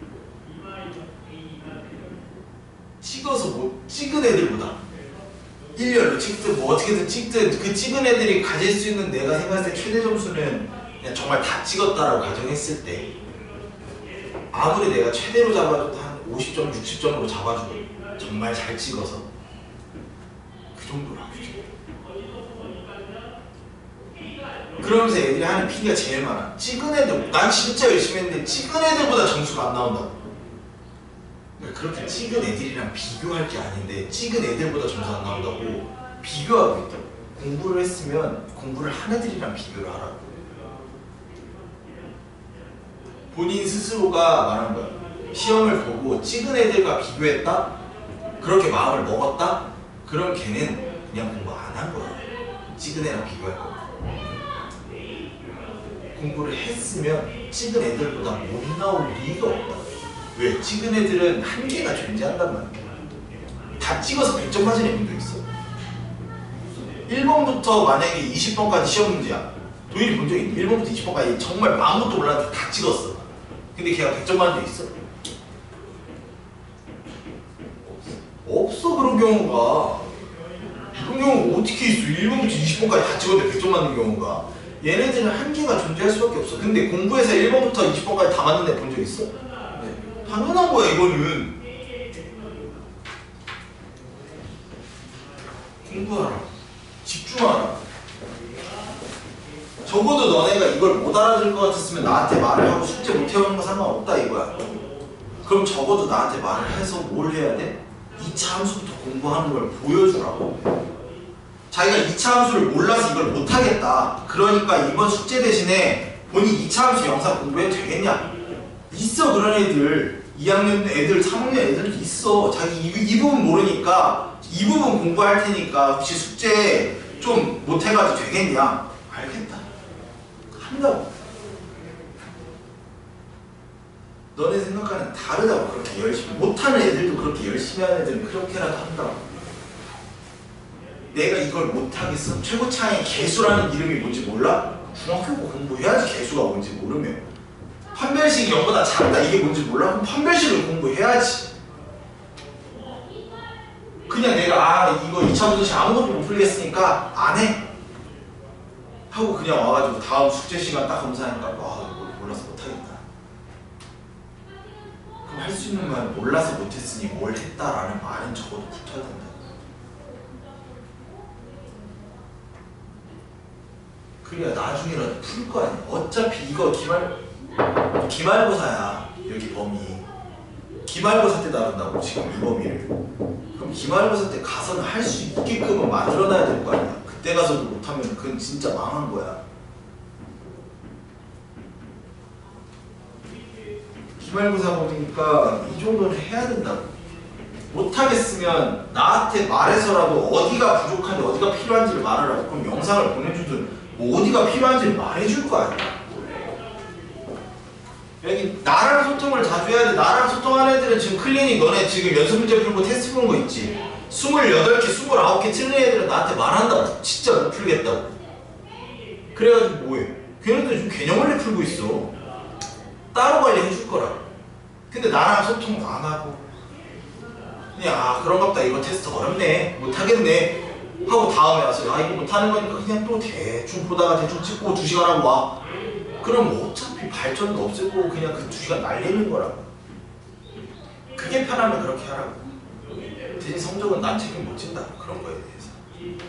찍어서 못 찍은 애들보다. 일 열로 찍든 뭐 어떻게든 찍든 그 찍은 애들이 가질 수 있는 내가 생각했을 때 최대 점수는 그냥 정말 다 찍었다라고 가정했을 때 아무리 내가 최대로 잡아줘도 한 오십 점, 육십 점으로 잡아주고 정말 잘 찍어서 그 정도라고. 그러면서 애들이 하는 피가 제일 많아. 찍은 애들, 난 진짜 열심히 했는데 찍은 애들보다 점수가 안 나온다고. 그러니까 그렇게 찍은 애들이랑 비교할 게 아닌데 찍은 애들보다 점수 안 나온다고 비교하고 있다고. 공부를 했으면 공부를 한 애들이랑 비교를 하라고. 본인 스스로가 말한 거야. 시험을 보고 찍은 애들과 비교했다? 그렇게 마음을 먹었다? 그럼 걔는 그냥 공부 안 한 거야. 찍은 애랑 비교할 거야. 공부를 했으면 찍은 애들보다 못 나올 리가 없다. 왜? 찍은 애들은 한계가 존재한단 말이야. 다 찍어서 백 점 맞은 애들도 있어. 일 번부터 만약에 이십 번까지 시험 문제야. 도일이 본 적 있니? 일 번부터 이십 번까지 정말 아무것도 몰랐는데 다 찍었어. 근데 걔가 백 점 맞은 적 있어? 없어. 그런 경우가. 그런 경우가 어떻게 있어? 일 번부터 이십 번까지 다 찍었는데 백 점 맞는 경우가. 얘네들은 한계가 존재할 수밖에 없어. 근데 공부해서 일 번부터 이십 번까지 다 맞는 애 본 적 있어? 네. 당연한 거야 이거는. 공부하라. 집중하라. 적어도 너네가 이걸 못 알아들 것 같았으면 나한테 말을 하고 숙제 못 해오는 거 상관없다 이거야. 그럼 적어도 나한테 말을 해서 뭘 해야 돼? 이 차 함수부터 공부하는 걸 보여주라고. 자기가 이 차 함수를 몰라서 이걸 못하겠다. 그러니까 이번 숙제 대신에 본인 이 차 함수 영상 공부해도 되겠냐? 있어 그런 애들. 이 학년 애들, 삼 학년 애들 있어. 자기 이, 이 부분 모르니까 이 부분 공부할 테니까 혹시 숙제 좀 못해가지고 되겠냐? 알겠다. 한다고. 너네 생각과는 다르다고. 그렇게 열심히 못하는 애들도 그렇게 열심히 하는 애들은 그렇게라도 한다고. 내가 이걸 못하겠어? 최고차의 개수라는 이름이 뭔지 몰라? 중학교 공부해야지. 개수가 뭔지 모르면. 판별식이 영보다 작다 이게 뭔지 몰라? 그럼 판별식을 공부해야지. 그냥 내가 아 이거 이 차 분식 아무것도 못 풀겠으니까 안 해 하고 그냥 와가지고 다음 숙제 시간 딱 검사하니까 와 이거 몰라서 못하겠다. 그럼 할 수 있는 말 몰라서 못했으니 뭘 했다라는 말은 적어도 붙어야 된다. 그래야 나중에라도 풀 거 아니야. 어차피 이거 기말, 기말고사야. 여기 범위. 기말고사 때 다룬다고 지금 이 범위를. 그럼 기말고사 때 가서는 할 수 있게끔은 만들어놔야 될 거 아니야. 그때 가서도 못하면 그건 진짜 망한 거야. 기말고사 범위니까 이 정도는 해야 된다고. 못하겠으면 나한테 말해서라도 어디가 부족한지 어디가 필요한지를 말하라고. 그럼 영상을 보내주든 뭐 어디가 필요한지를 말해줄 거 아니야. 여기 나랑 소통을 자주 해야 돼. 나랑 소통하는 애들은 지금 클리닉 너네 지금 연습 문제 풀고 테스트 푸는 거 있지. 스물여덟 개, 스물아홉 개 틀린 애들은 나한테 말한다고. 진짜 못 풀겠다고. 그래가지고 뭐해? 걔네들 지금 개념 원리 풀고 있어. 따로 관리해줄 거라. 근데 나랑 소통 안 하고 그냥 아 그런갑다. 이거 테스트 어렵네. 못하겠네. 하고 다음에 와서 아 이거 못하는 거니까 그냥 또 대충 보다가 대충 찍고 두 시간 하고 와. 그럼 어차피 발전도 없을 거고 그냥 그 두 시간 날리는 거라고. 그게 편하면 그렇게 하라고. 대신 성적은 난 책임 못 진다. 그런 거에 대해서.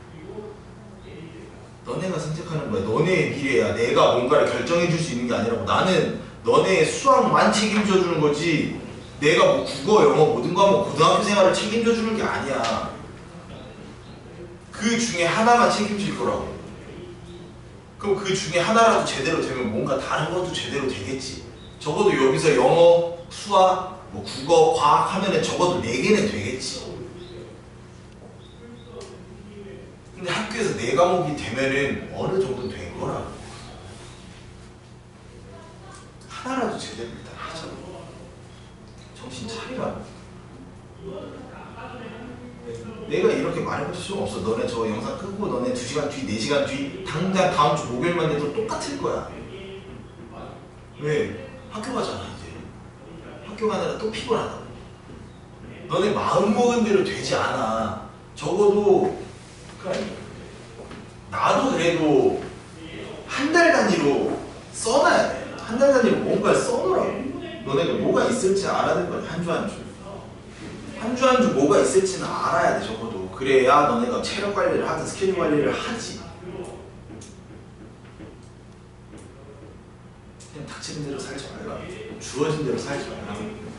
너네가 선택하는 거야. 너네의 미래야. 내가 뭔가를 결정해 줄 수 있는 게 아니라고. 나는 너네의 수학만 책임져 주는 거지 내가 뭐 국어, 영어 모든 과목 고등학교 생활을 책임져 주는 게 아니야. 그 중에 하나만 책임질 거라고. 그럼 그 중에 하나라도 제대로 되면 뭔가 다른 것도 제대로 되겠지. 적어도 여기서 영어, 수학, 뭐 국어, 과학 하면은 적어도 네 개는 되겠지. 근데 학교에서 네 과목이 되면은 어느 정도 된 거라고. 하나라도 제대로 일단 하자. 정신 차리라고. 내가 이렇게 말해볼 수는 없어. 너네 저 영상 끄고 너네 두 시간 뒤, 네 시간 뒤 당장 다음 주 목요일만 돼도 똑같을 거야. 왜? 학교 가잖아 이제. 학교 가느라 또 피곤하다고. 너네 마음먹은 대로 되지 않아. 적어도 그러니까 나도 그래도 한 달 단위로 써놔야 돼. 한 달 단위로 뭔가를 써놓으라고. 너네가 뭐가 있을지 알아야 될 거야. 한 주 한 주. 한 주 한 주 뭐가 있을지는 알아야 돼. 적어도. 그래야 너네가 체력 관리를 하든 스케줄 관리를 하지. 그냥 닥치는 대로 살지 말라. 주어진 대로 살지 말라.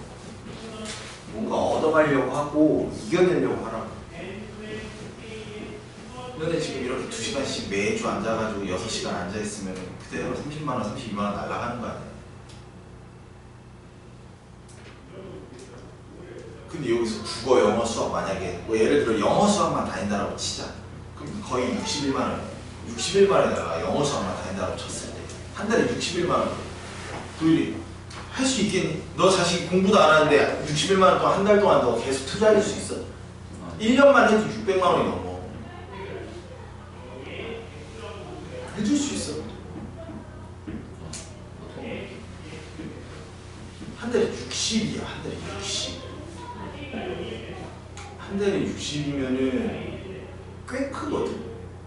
뭔가 얻어가려고 하고 이겨내려고 하라. 너네 지금 이렇게 두 시간씩 매주 앉아가지고 여섯 시간 앉아있으면 그대로 삼십만 원, 삼십이만 원 날아가는 거 아니야? 근데 여기서 국어, 영어, 수학 만약에 뭐 예를 들어 영어, 수학만 다닌다라고 치자. 그럼 거의 육십일만 원, 육십일만 원이 날아가. 영어, 수학만 다닌다라고 쳤을 때 한 달에 육십일만 원. 도일이 할 수 있겠니? 너 자식이 공부도 안 하는데 육십일만 원 동안 한 달 동안 너 계속 투자할 수 있어? 일 년만 해도 육백만 원이 넘어. 해줄 수 있어. 한 달에 육십이야. 한 달에 육십. 한 달에 육십이면은 꽤 크거든.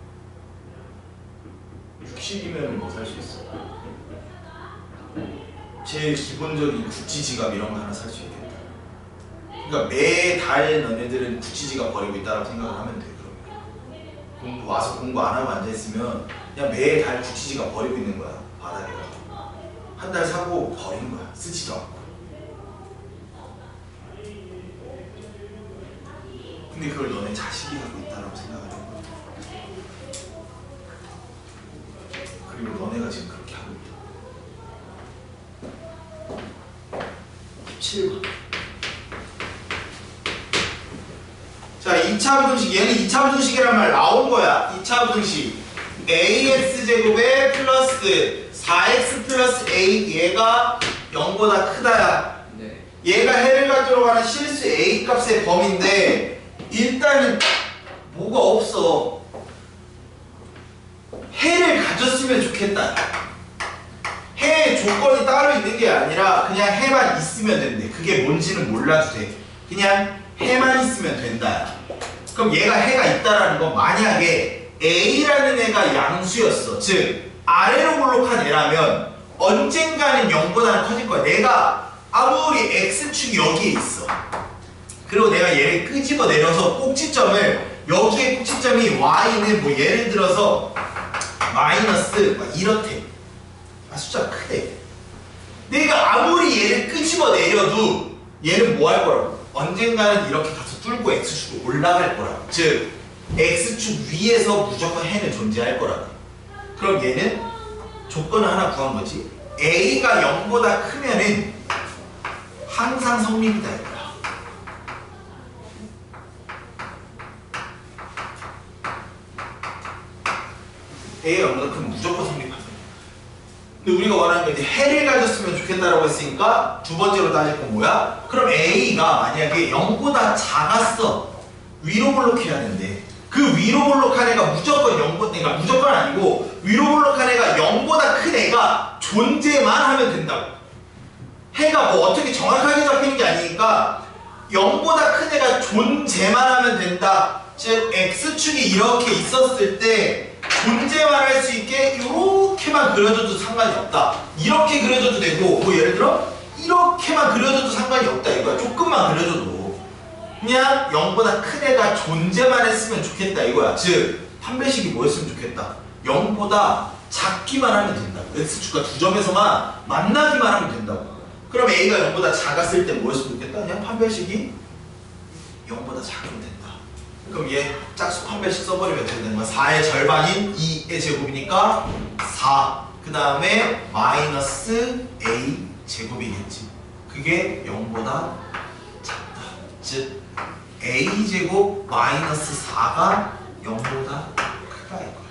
육십이면은 뭐 살 수 있어? 제일 기본적인 구찌 지갑 이런 거 하나 살 수 있겠다. 그러니까 매달 너네들은 구찌 지갑 버리고 있다라고 생각을 하면 돼. 그러면 공부 와서 공부 안 하고 앉아 있으면 그냥 매달 구찌 지갑 버리고 있는 거야. 바닥에다 한 달 사고 버린 거야. 쓰지도 않고. 근데 그걸 너네 자식이 하고 있다라고 생각을 해. 그리고 너네가 지금 그렇게 하고 있다. 십칠 번. 자, 이 차 부등식. 얘는 이 차 부등식이란 말 나온 거야. 이 차 부등식. ax제곱에 플러스 사 엑스 플러스 a 얘가 영보다 크다야.
네.
얘가 해를 가지러 가는 실수 a 값의 범위인데 일단은 뭐가 없어. 해를 가졌으면 좋겠다. 해의 조건이 따로 있는 게 아니라 그냥 해만 있으면 된대. 그게 뭔지는 몰라도 돼. 그냥 해만 있으면 된다. 그럼 얘가 해가 있다라는 건 만약에 A라는 애가 양수였어. 즉 아래로 볼록한 애라면 언젠가는 영보다는 커질 거야. 내가 아무리 X축이 여기에 있어. 그리고 내가 얘를 끄집어 내려서 꼭지점을 여기에 꼭지점이 Y는 뭐 예를 들어서 마이너스 막 이렇대. 아, 숫자가 크대. 내가 아무리 얘를 끄집어 내려도 얘는 뭐 할 거라고? 언젠가는 이렇게 가서 뚫고 X축으로 올라갈 거라고. 즉 X축 위에서 무조건 해는 존재할 거라고. 그럼 얘는 조건을 하나 구한 거지. A가 영보다 크면은 항상 성립이다 이거야. A가 영보다 크면 무조건 성립한다. 근데 우리가 원하는 건 이제 해를 가졌으면 좋겠다라고 했으니까 두 번째로 따질 건 뭐야? 그럼 A가 만약에 영보다 작았어. 위로 볼록해야 되는데 그 위로 볼록한 애가 무조건 영보다, 그러니까 무조건 아니고 위로 볼록한 애가 영보다 큰 애가 존재만 하면 된다고. 해가 뭐 어떻게 정확하게 잡히는 게 아니니까 영보다 큰 애가 존재만 하면 된다. 즉 X축이 이렇게 있었을 때 존재만 할 수 있게 이렇게만 그려줘도 상관이 없다. 이렇게 그려줘도 되고 뭐 예를 들어 이렇게만 그려줘도 상관이 없다 이거야. 조금만 그려줘도 그냥 영보다 큰 애가 존재만 했으면 좋겠다 이거야. 즉 판별식이 뭐였으면 좋겠다. 영보다 작기만 하면 된다. X축과 두 점에서만 만나기만 하면 된다고. 그럼 A가 영보다 작았을 때 뭐였으면 좋겠다. 그냥 판별식이 영보다 작으면 된다. 그럼 얘 짝수 판별식 써버리면 되는 거야. 사의 절반인 이의 제곱이니까 사. 그 다음에 마이너스 A 제곱이겠지. 그게 영보다 작다. 즉 A 제곱 마이너스 사가 영보다 크다 이거야.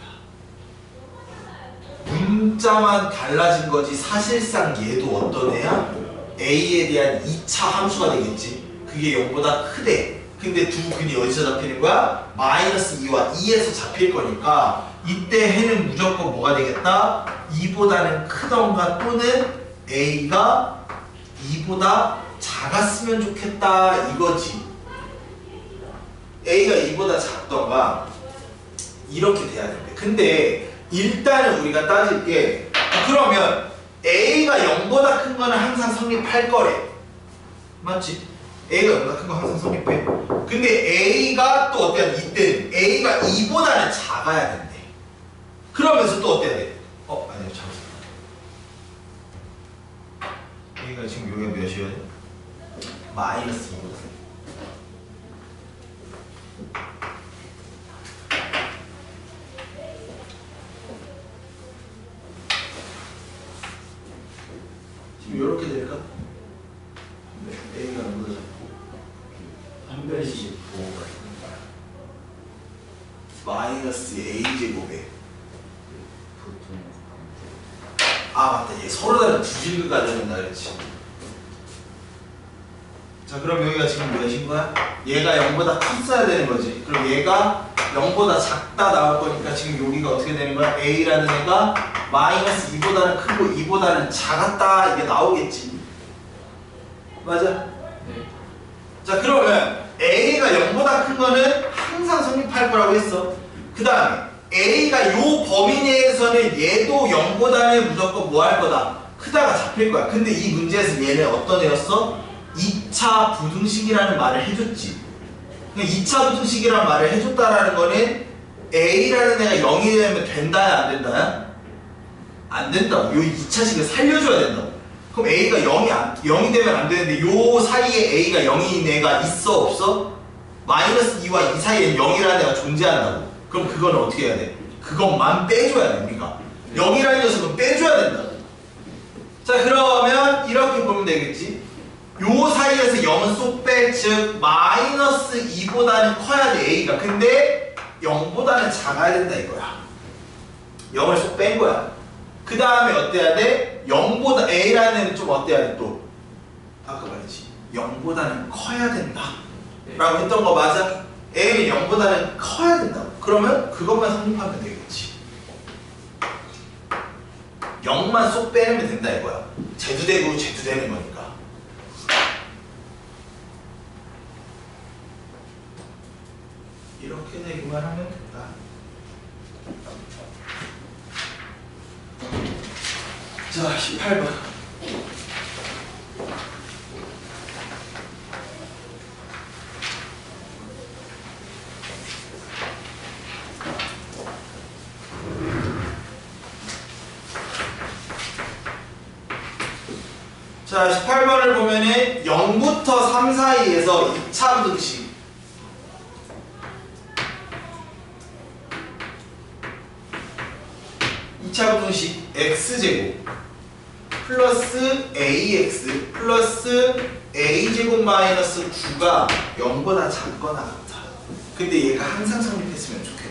문자만 달라진 거지 사실상 얘도 어떤 애야? A에 대한 이 차 함수가 되겠지. 그게 영보다 크대. 근데 두 근이 어디서 잡히는 거야? 마이너스 이와 이에서 잡힐 거니까 이때 해는 무조건 뭐가 되겠다? 이보다는 크던가 또는 A가 이보다 작았으면 좋겠다 이거지. A가 이보다 작던가 이렇게 돼야 된대. 근데 일단은 우리가 따질 게 그러면 A가 영보다 큰 거는 항상 성립할 거래. 맞지? A가 영보다 큰 거 항상 성립해. 근데 A가 또 어때야 돼? 이때는 A가 이보다는 작아야 된대. 그러면서 또 어때야 돼? 어? 아니요, 잘못했다. A가 지금 여기가 몇이어야 돼? 마이너스 이보다. 지금 이렇게 될까? 네, A가 너보다 작고 한 배씩 오가 있는 거야. 마이너스 A제곱에 아 맞다, 얘 서로 다른 두 질을 가져야 된다 그랬지. 자, 그럼 여기가 지금 몇인 거야? 얘가 영보다 컸어야 되는 거지. 그럼 얘가 영보다 작다 나올 거니까 지금 여기가 어떻게 되는 거야? A라는 애가 마이너스 이보다는 크고 이보다는 작았다 이게 나오겠지. 맞아?
네.
자, 그러면 A가 영보다 큰 거는 항상 성립할 거라고 했어. 그 다음에 A가 요 범위 내에서는 얘도 영보다는 무조건 뭐 할 거다? 크다가 잡힐 거야. 근데 이 문제에서 얘는 어떤 애였어? 이 차 부등식이라는 말을 해줬지. 이 차 부등식이라는 말을 해줬다라는 거는 A라는 애가 영이 되면 된다야 안 된다야? 안 된다고. 요 이 차식을 살려줘야 된다고. 그럼 A가 영이, 안, 영이 되면 안 되는데 요 사이에 A가 영인 애가 있어 없어? 마이너스 이와 이 사이에 영이라는 애가 존재한다고. 그럼 그거는 어떻게 해야 돼? 그것만 빼줘야 돼 우리가. 영이라는 녀석은 빼줘야 된다고. 자, 그러면 이렇게 보면 되겠지. 요 사이에서 영은 쏙 빼, 즉 마이너스 이보다는 커야 돼 A가. 근데 영보다는 작아야 된다 이거야. 영을 쏙 뺀 거야. 그 다음에 어때야 돼? 영보다 A라는 애는 좀 어때야 돼 또? 아까 말했지. 영보다는 커야 된다 라고 했던 거 맞아? A는 영보다는 커야 된다고. 그러면 그것만 성립하면 되겠지. 영만 쏙 빼내면 된다 이거야. 제두되고 제두되는 거니까. 이렇게 되기만 하면 된다. 자, 십팔 번. 자, 십팔 번을 보면은 영부터 삼 사이에서 이 차 부등식 이 차 부등식 x제곱 플러스 ax 플러스 a제곱 마이너스 구가 영보다 작거나 같아. 근데 얘가 항상 성립했으면 좋겠대.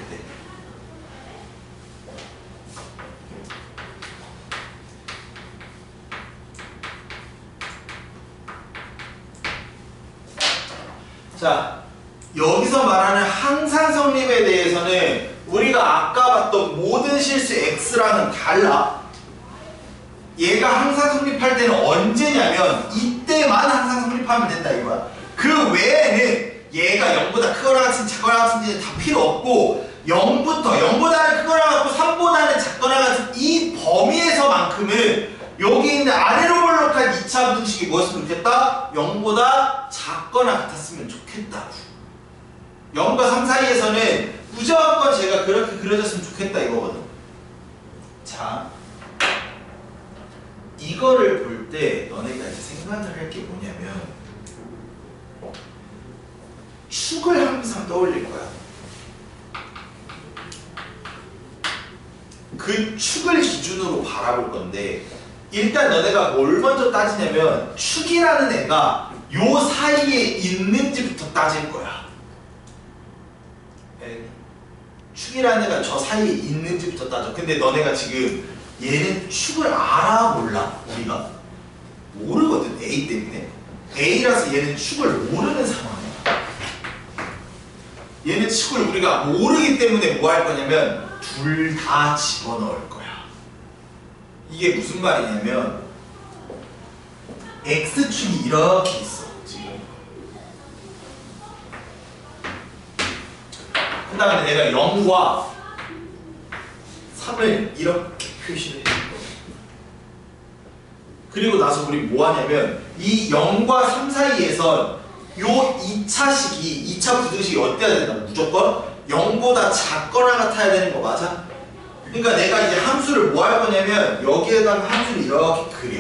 자, 여기서 말하는 항상 성립에 대해서는 우리가 아까 봤던 모든 실수 x랑은 달라. 얘가 항상 성립할 때는 언제냐면 이때만 항상 성립하면 된다 이거야. 그 외에는 얘가 영보다 크거나 같은 작거나 같은 다 필요 없고 영부터 영보다는 크거나 같고 삼보다는 작거나 같은 이 범위에서만큼은 여기 있는 아래로 볼록한 이 차 부등식이 뭐였으면 좋겠다? 영보다 작거나 같았으면 좋겠다고. 영과 삼 사이에서는 무조건 제가 그렇게 그려졌으면 좋겠다 이거거든. 자, 이거를 볼 때 너네가 이제 생각을 할 게 뭐냐면 축을 항상 떠올릴 거야. 그 축을 기준으로 바라볼 건데 일단 너네가 뭘 먼저 따지냐면 축이라는 애가 요 사이에 있는지부터 따질 거야. 축이라는 애가 저 사이에 있는지부터 따져. 근데 너네가 지금 얘는 축을 알아 몰라? 우리가 모르거든. A 때문에. A라서 얘는 축을 모르는 상황이야. 얘는 축을 우리가 모르기 때문에 뭐 할 거냐면 둘 다 집어넣을 거야. 이게 무슨 말이냐면 X축이 이렇게 있어 지금. 그 다음에 내가 영과 삼을 이렇게 표시를 해줄 거야. 그리고 나서 우리 뭐 하냐면 이 영과 삼 사이에선 요 이 차식이 이 차 부등식이 어때야 된다? 무조건 영보다 작거나 같아야 되는 거 맞아? 그러니까 내가 이제 함수를 뭐 할 거냐면 여기에다가 함수를 이렇게 그려.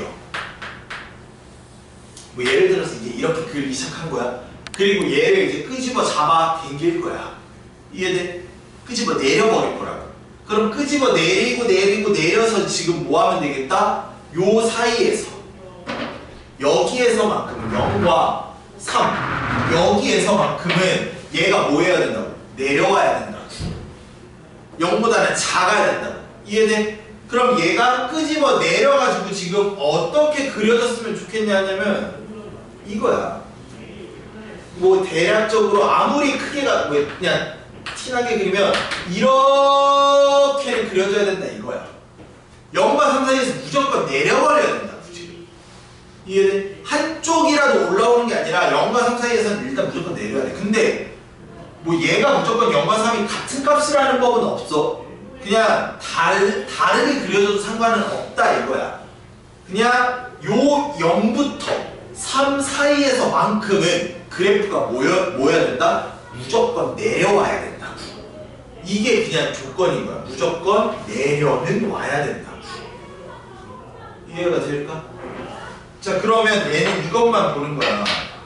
뭐 예를 들어서 이제 이렇게 그리기 시작한 거야. 그리고 얘를 이제 끄집어 잡아 당길 거야. 이해돼? 끄집어 내려버릴 거라고. 그럼 끄집어 내리고 내리고 내려서 지금 뭐 하면 되겠다? 요 사이에서 여기에서만큼은 영과 삼 여기에서만큼은 얘가 뭐 해야 된다고? 내려와야 된다고. 영보다는 작아야 된다고. 이해돼? 그럼 얘가 끄집어 내려가지고 지금 어떻게 그려졌으면 좋겠냐면 이거야. 뭐 대략적으로 아무리 크게가 뭐 그냥 티나게 그리면 이렇게 그려져야 된다 이거야. 영과 삼 사이에서 무조건 내려버려야 된다. 굳이. 이해돼? 한쪽이라도 올라오는 게 아니라 영과 삼 사이에서는 일단 무조건 내려야 돼. 근데 뭐 얘가 무조건 영과 삼이 같은 값이라는 법은 없어. 그냥 달, 다르게 그려줘도 상관은 없다 이거야. 그냥 요 영부터 삼 사이에서만큼은 그래프가 뭐여, 뭐여야 된다? 무조건 내려와야 된다. 이게 그냥 조건인 거야. 무조건 내려는 와야 된다. 이해가 될까? 자 그러면 얘는 이것만 보는 거야.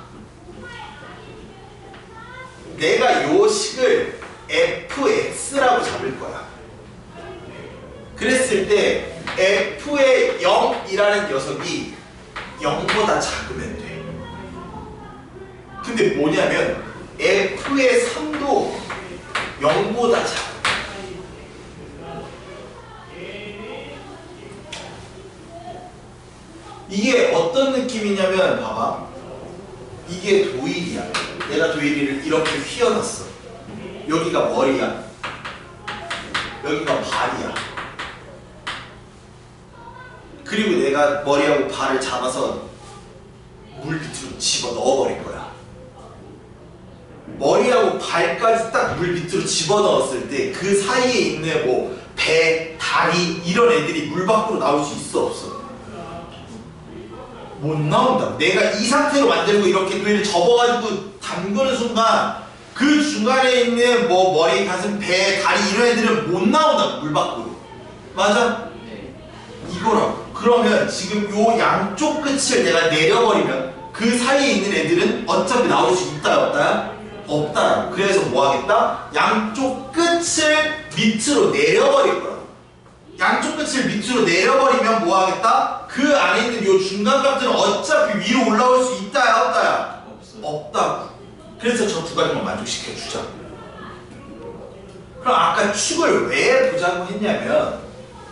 내가 요 식을 에프엑스라고 잡을 거야. 그랬을 때 f의 영이라는 녀석이 영보다 작으면 돼. 근데 뭐냐면 f의 삼도 영보다 작아. 이게 어떤 느낌이냐면 봐봐. 이게 도일이야. 내가 도일이를 이렇게 휘어놨어. 여기가 머리야. 여기가 발이야. 그리고 내가 머리하고 발을 잡아서 물 밑으로 집어 넣어버릴 거야. 머리하고 발까지 딱 물 밑으로 집어 넣었을 때 그 사이에 있는 뭐 배, 다리 이런 애들이 물 밖으로 나올 수 있어 없어? 못 나온다. 내가 이 상태로 만들고 이렇게 뇌를 접어가지고 담그는 순간 그 중간에 있는 뭐 머리, 가슴, 배, 다리 이런 애들은 못 나온다. 물 밖으로. 맞아?
네.
이거라고. 그러면 지금 요 양쪽 끝을 내가 내려버리면 그 사이에 있는 애들은 어차피 나올 수 있다 없다야? 없다라고. 그래서 뭐 하겠다? 양쪽 끝을 밑으로 내려버릴 거야. 양쪽 끝을 밑으로 내려버리면 뭐 하겠다? 그 안에 있는 요 중간 값들은 어차피 위로 올라올 수 있다야 없다야?
없어요.
없다고. 그래서 저 두 가지만 만족시켜 주자. 그럼 아까 축을 왜 보자고 했냐면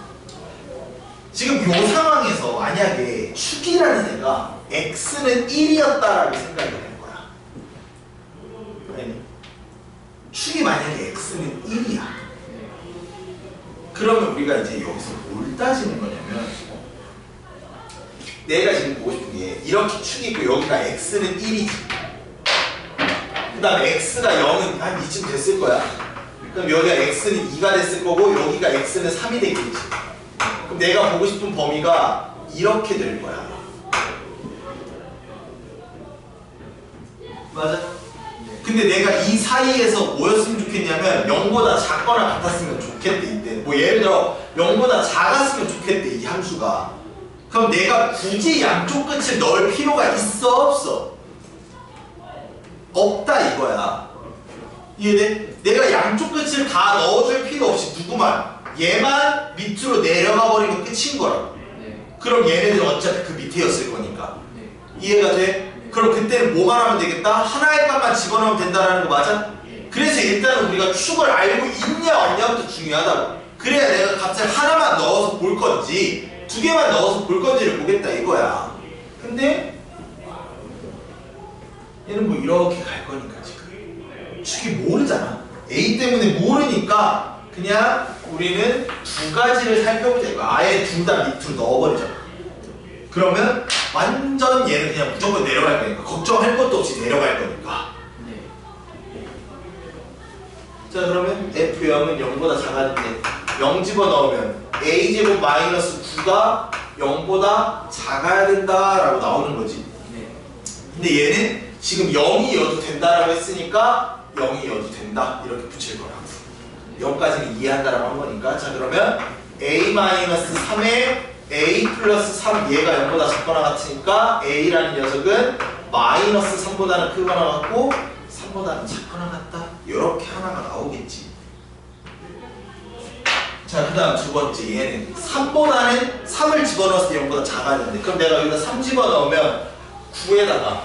지금 요 상황에서 만약에 축이라는 애가 x는 일이었다라고 생각이 되는 거야. 아니, 축이 만약에 x는 일이야. 그러면 우리가 이제 여기서 뭘 따지는 거냐면 내가 지금 보고 싶은 게 이렇게 축이 있고 여기가 x는 일이지. 그 다음에 x가 영은 한 이쯤 됐을 거야. 그럼 여기가 x는 이가 됐을 거고 여기가 x는 삼이 되겠지. 그럼 내가 보고 싶은 범위가 이렇게 될 거야. 맞아? 근데 내가 이 사이에서 뭐였으면 좋겠냐면 영보다 작거나 같았으면 좋겠대 이때. 뭐 예를 들어 영보다 작았으면 좋겠대 이 함수가. 그럼 내가 굳이 양쪽 끝을 넣을 필요가 있어 없어? 없다 이거야. 이해돼? 내가 양쪽 끝을 다 넣어줄 필요 없이 누구만 얘만 밑으로 내려가 버리면 끝인 거라고.
네.
그럼 얘네들 어차피 그 밑에였을 거니까.
네.
이해가 돼? 그럼 그때는 뭐만 하면 되겠다? 하나의 값만 집어넣으면 된다는 거 맞아? 그래서 일단은 우리가 축을 알고 있냐 없냐부터 중요하다고. 그래야 내가 갑자기 하나만 넣어서 볼 건지 두 개만 넣어서 볼 건지를 보겠다 이거야. 근데 얘는 뭐 이렇게 갈 거니까 지금 축이 모르잖아. A 때문에 모르니까 그냥 우리는 두 가지를 살펴보자 이거. 아예 둘 다 밑으로 넣어버리자. 그러면 완전 얘는 그냥 무조건 내려갈 거니까 걱정할 것도 없이 내려갈 거니까.
네.
자 그러면 에프 영은 영보다 작아지는데 영 집어넣으면 a제곱 마이너스 구가 영보다 작아야 된다라고 나오는 거지.
네.
근데 얘는 지금 영이여도 된다라고 했으니까 영이여도 된다 이렇게 붙일 거라고. 영까지는 이해한다라고 한 거니까. 자 그러면 a 마이너스 삼에 a 플러스 삼 얘가 영보다 작거나 같으니까 a라는 녀석은 마이너스 삼보다는 크거나 같고 삼보다는 작거나 같다 이렇게 하나가 나오겠지. 자 그 다음 두 번째 얘는 삼보다는 삼을 집어넣었을 때 영보다 작아지는데 그럼 내가 여기다 삼 집어넣으면 구에다가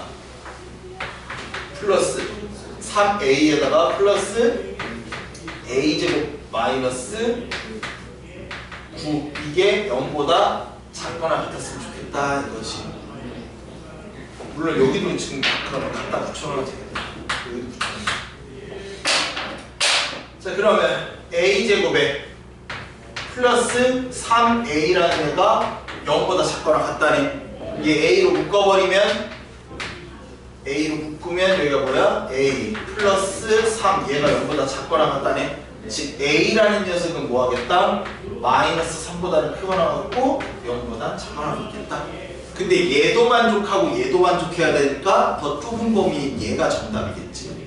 플러스 삼 에이에다가 플러스 a제곱 마이너스 구 이게 영보다 작거나 같았으면 좋겠다 이거지. 물론 여기도 지금 그러면 갖다 붙여놔도 되겠다. 여기도 붙여놔. 자 그러면 a제곱에 플러스 삼 에이라는 애가 영보다 작거나 같다네. 이게 a로 묶어버리면 a로 묶으면 여기가 뭐야? a 플러스 삼 얘가 영보다 작거나 같다네. 즉 a라는 녀석은 뭐 하겠다? 마이너스 삼보다는 크거나 같고 영보다 작거나 같겠다. 근데 얘도 만족하고 얘도 만족해야 되니까 더 좁은 범위인 얘가 정답이겠지.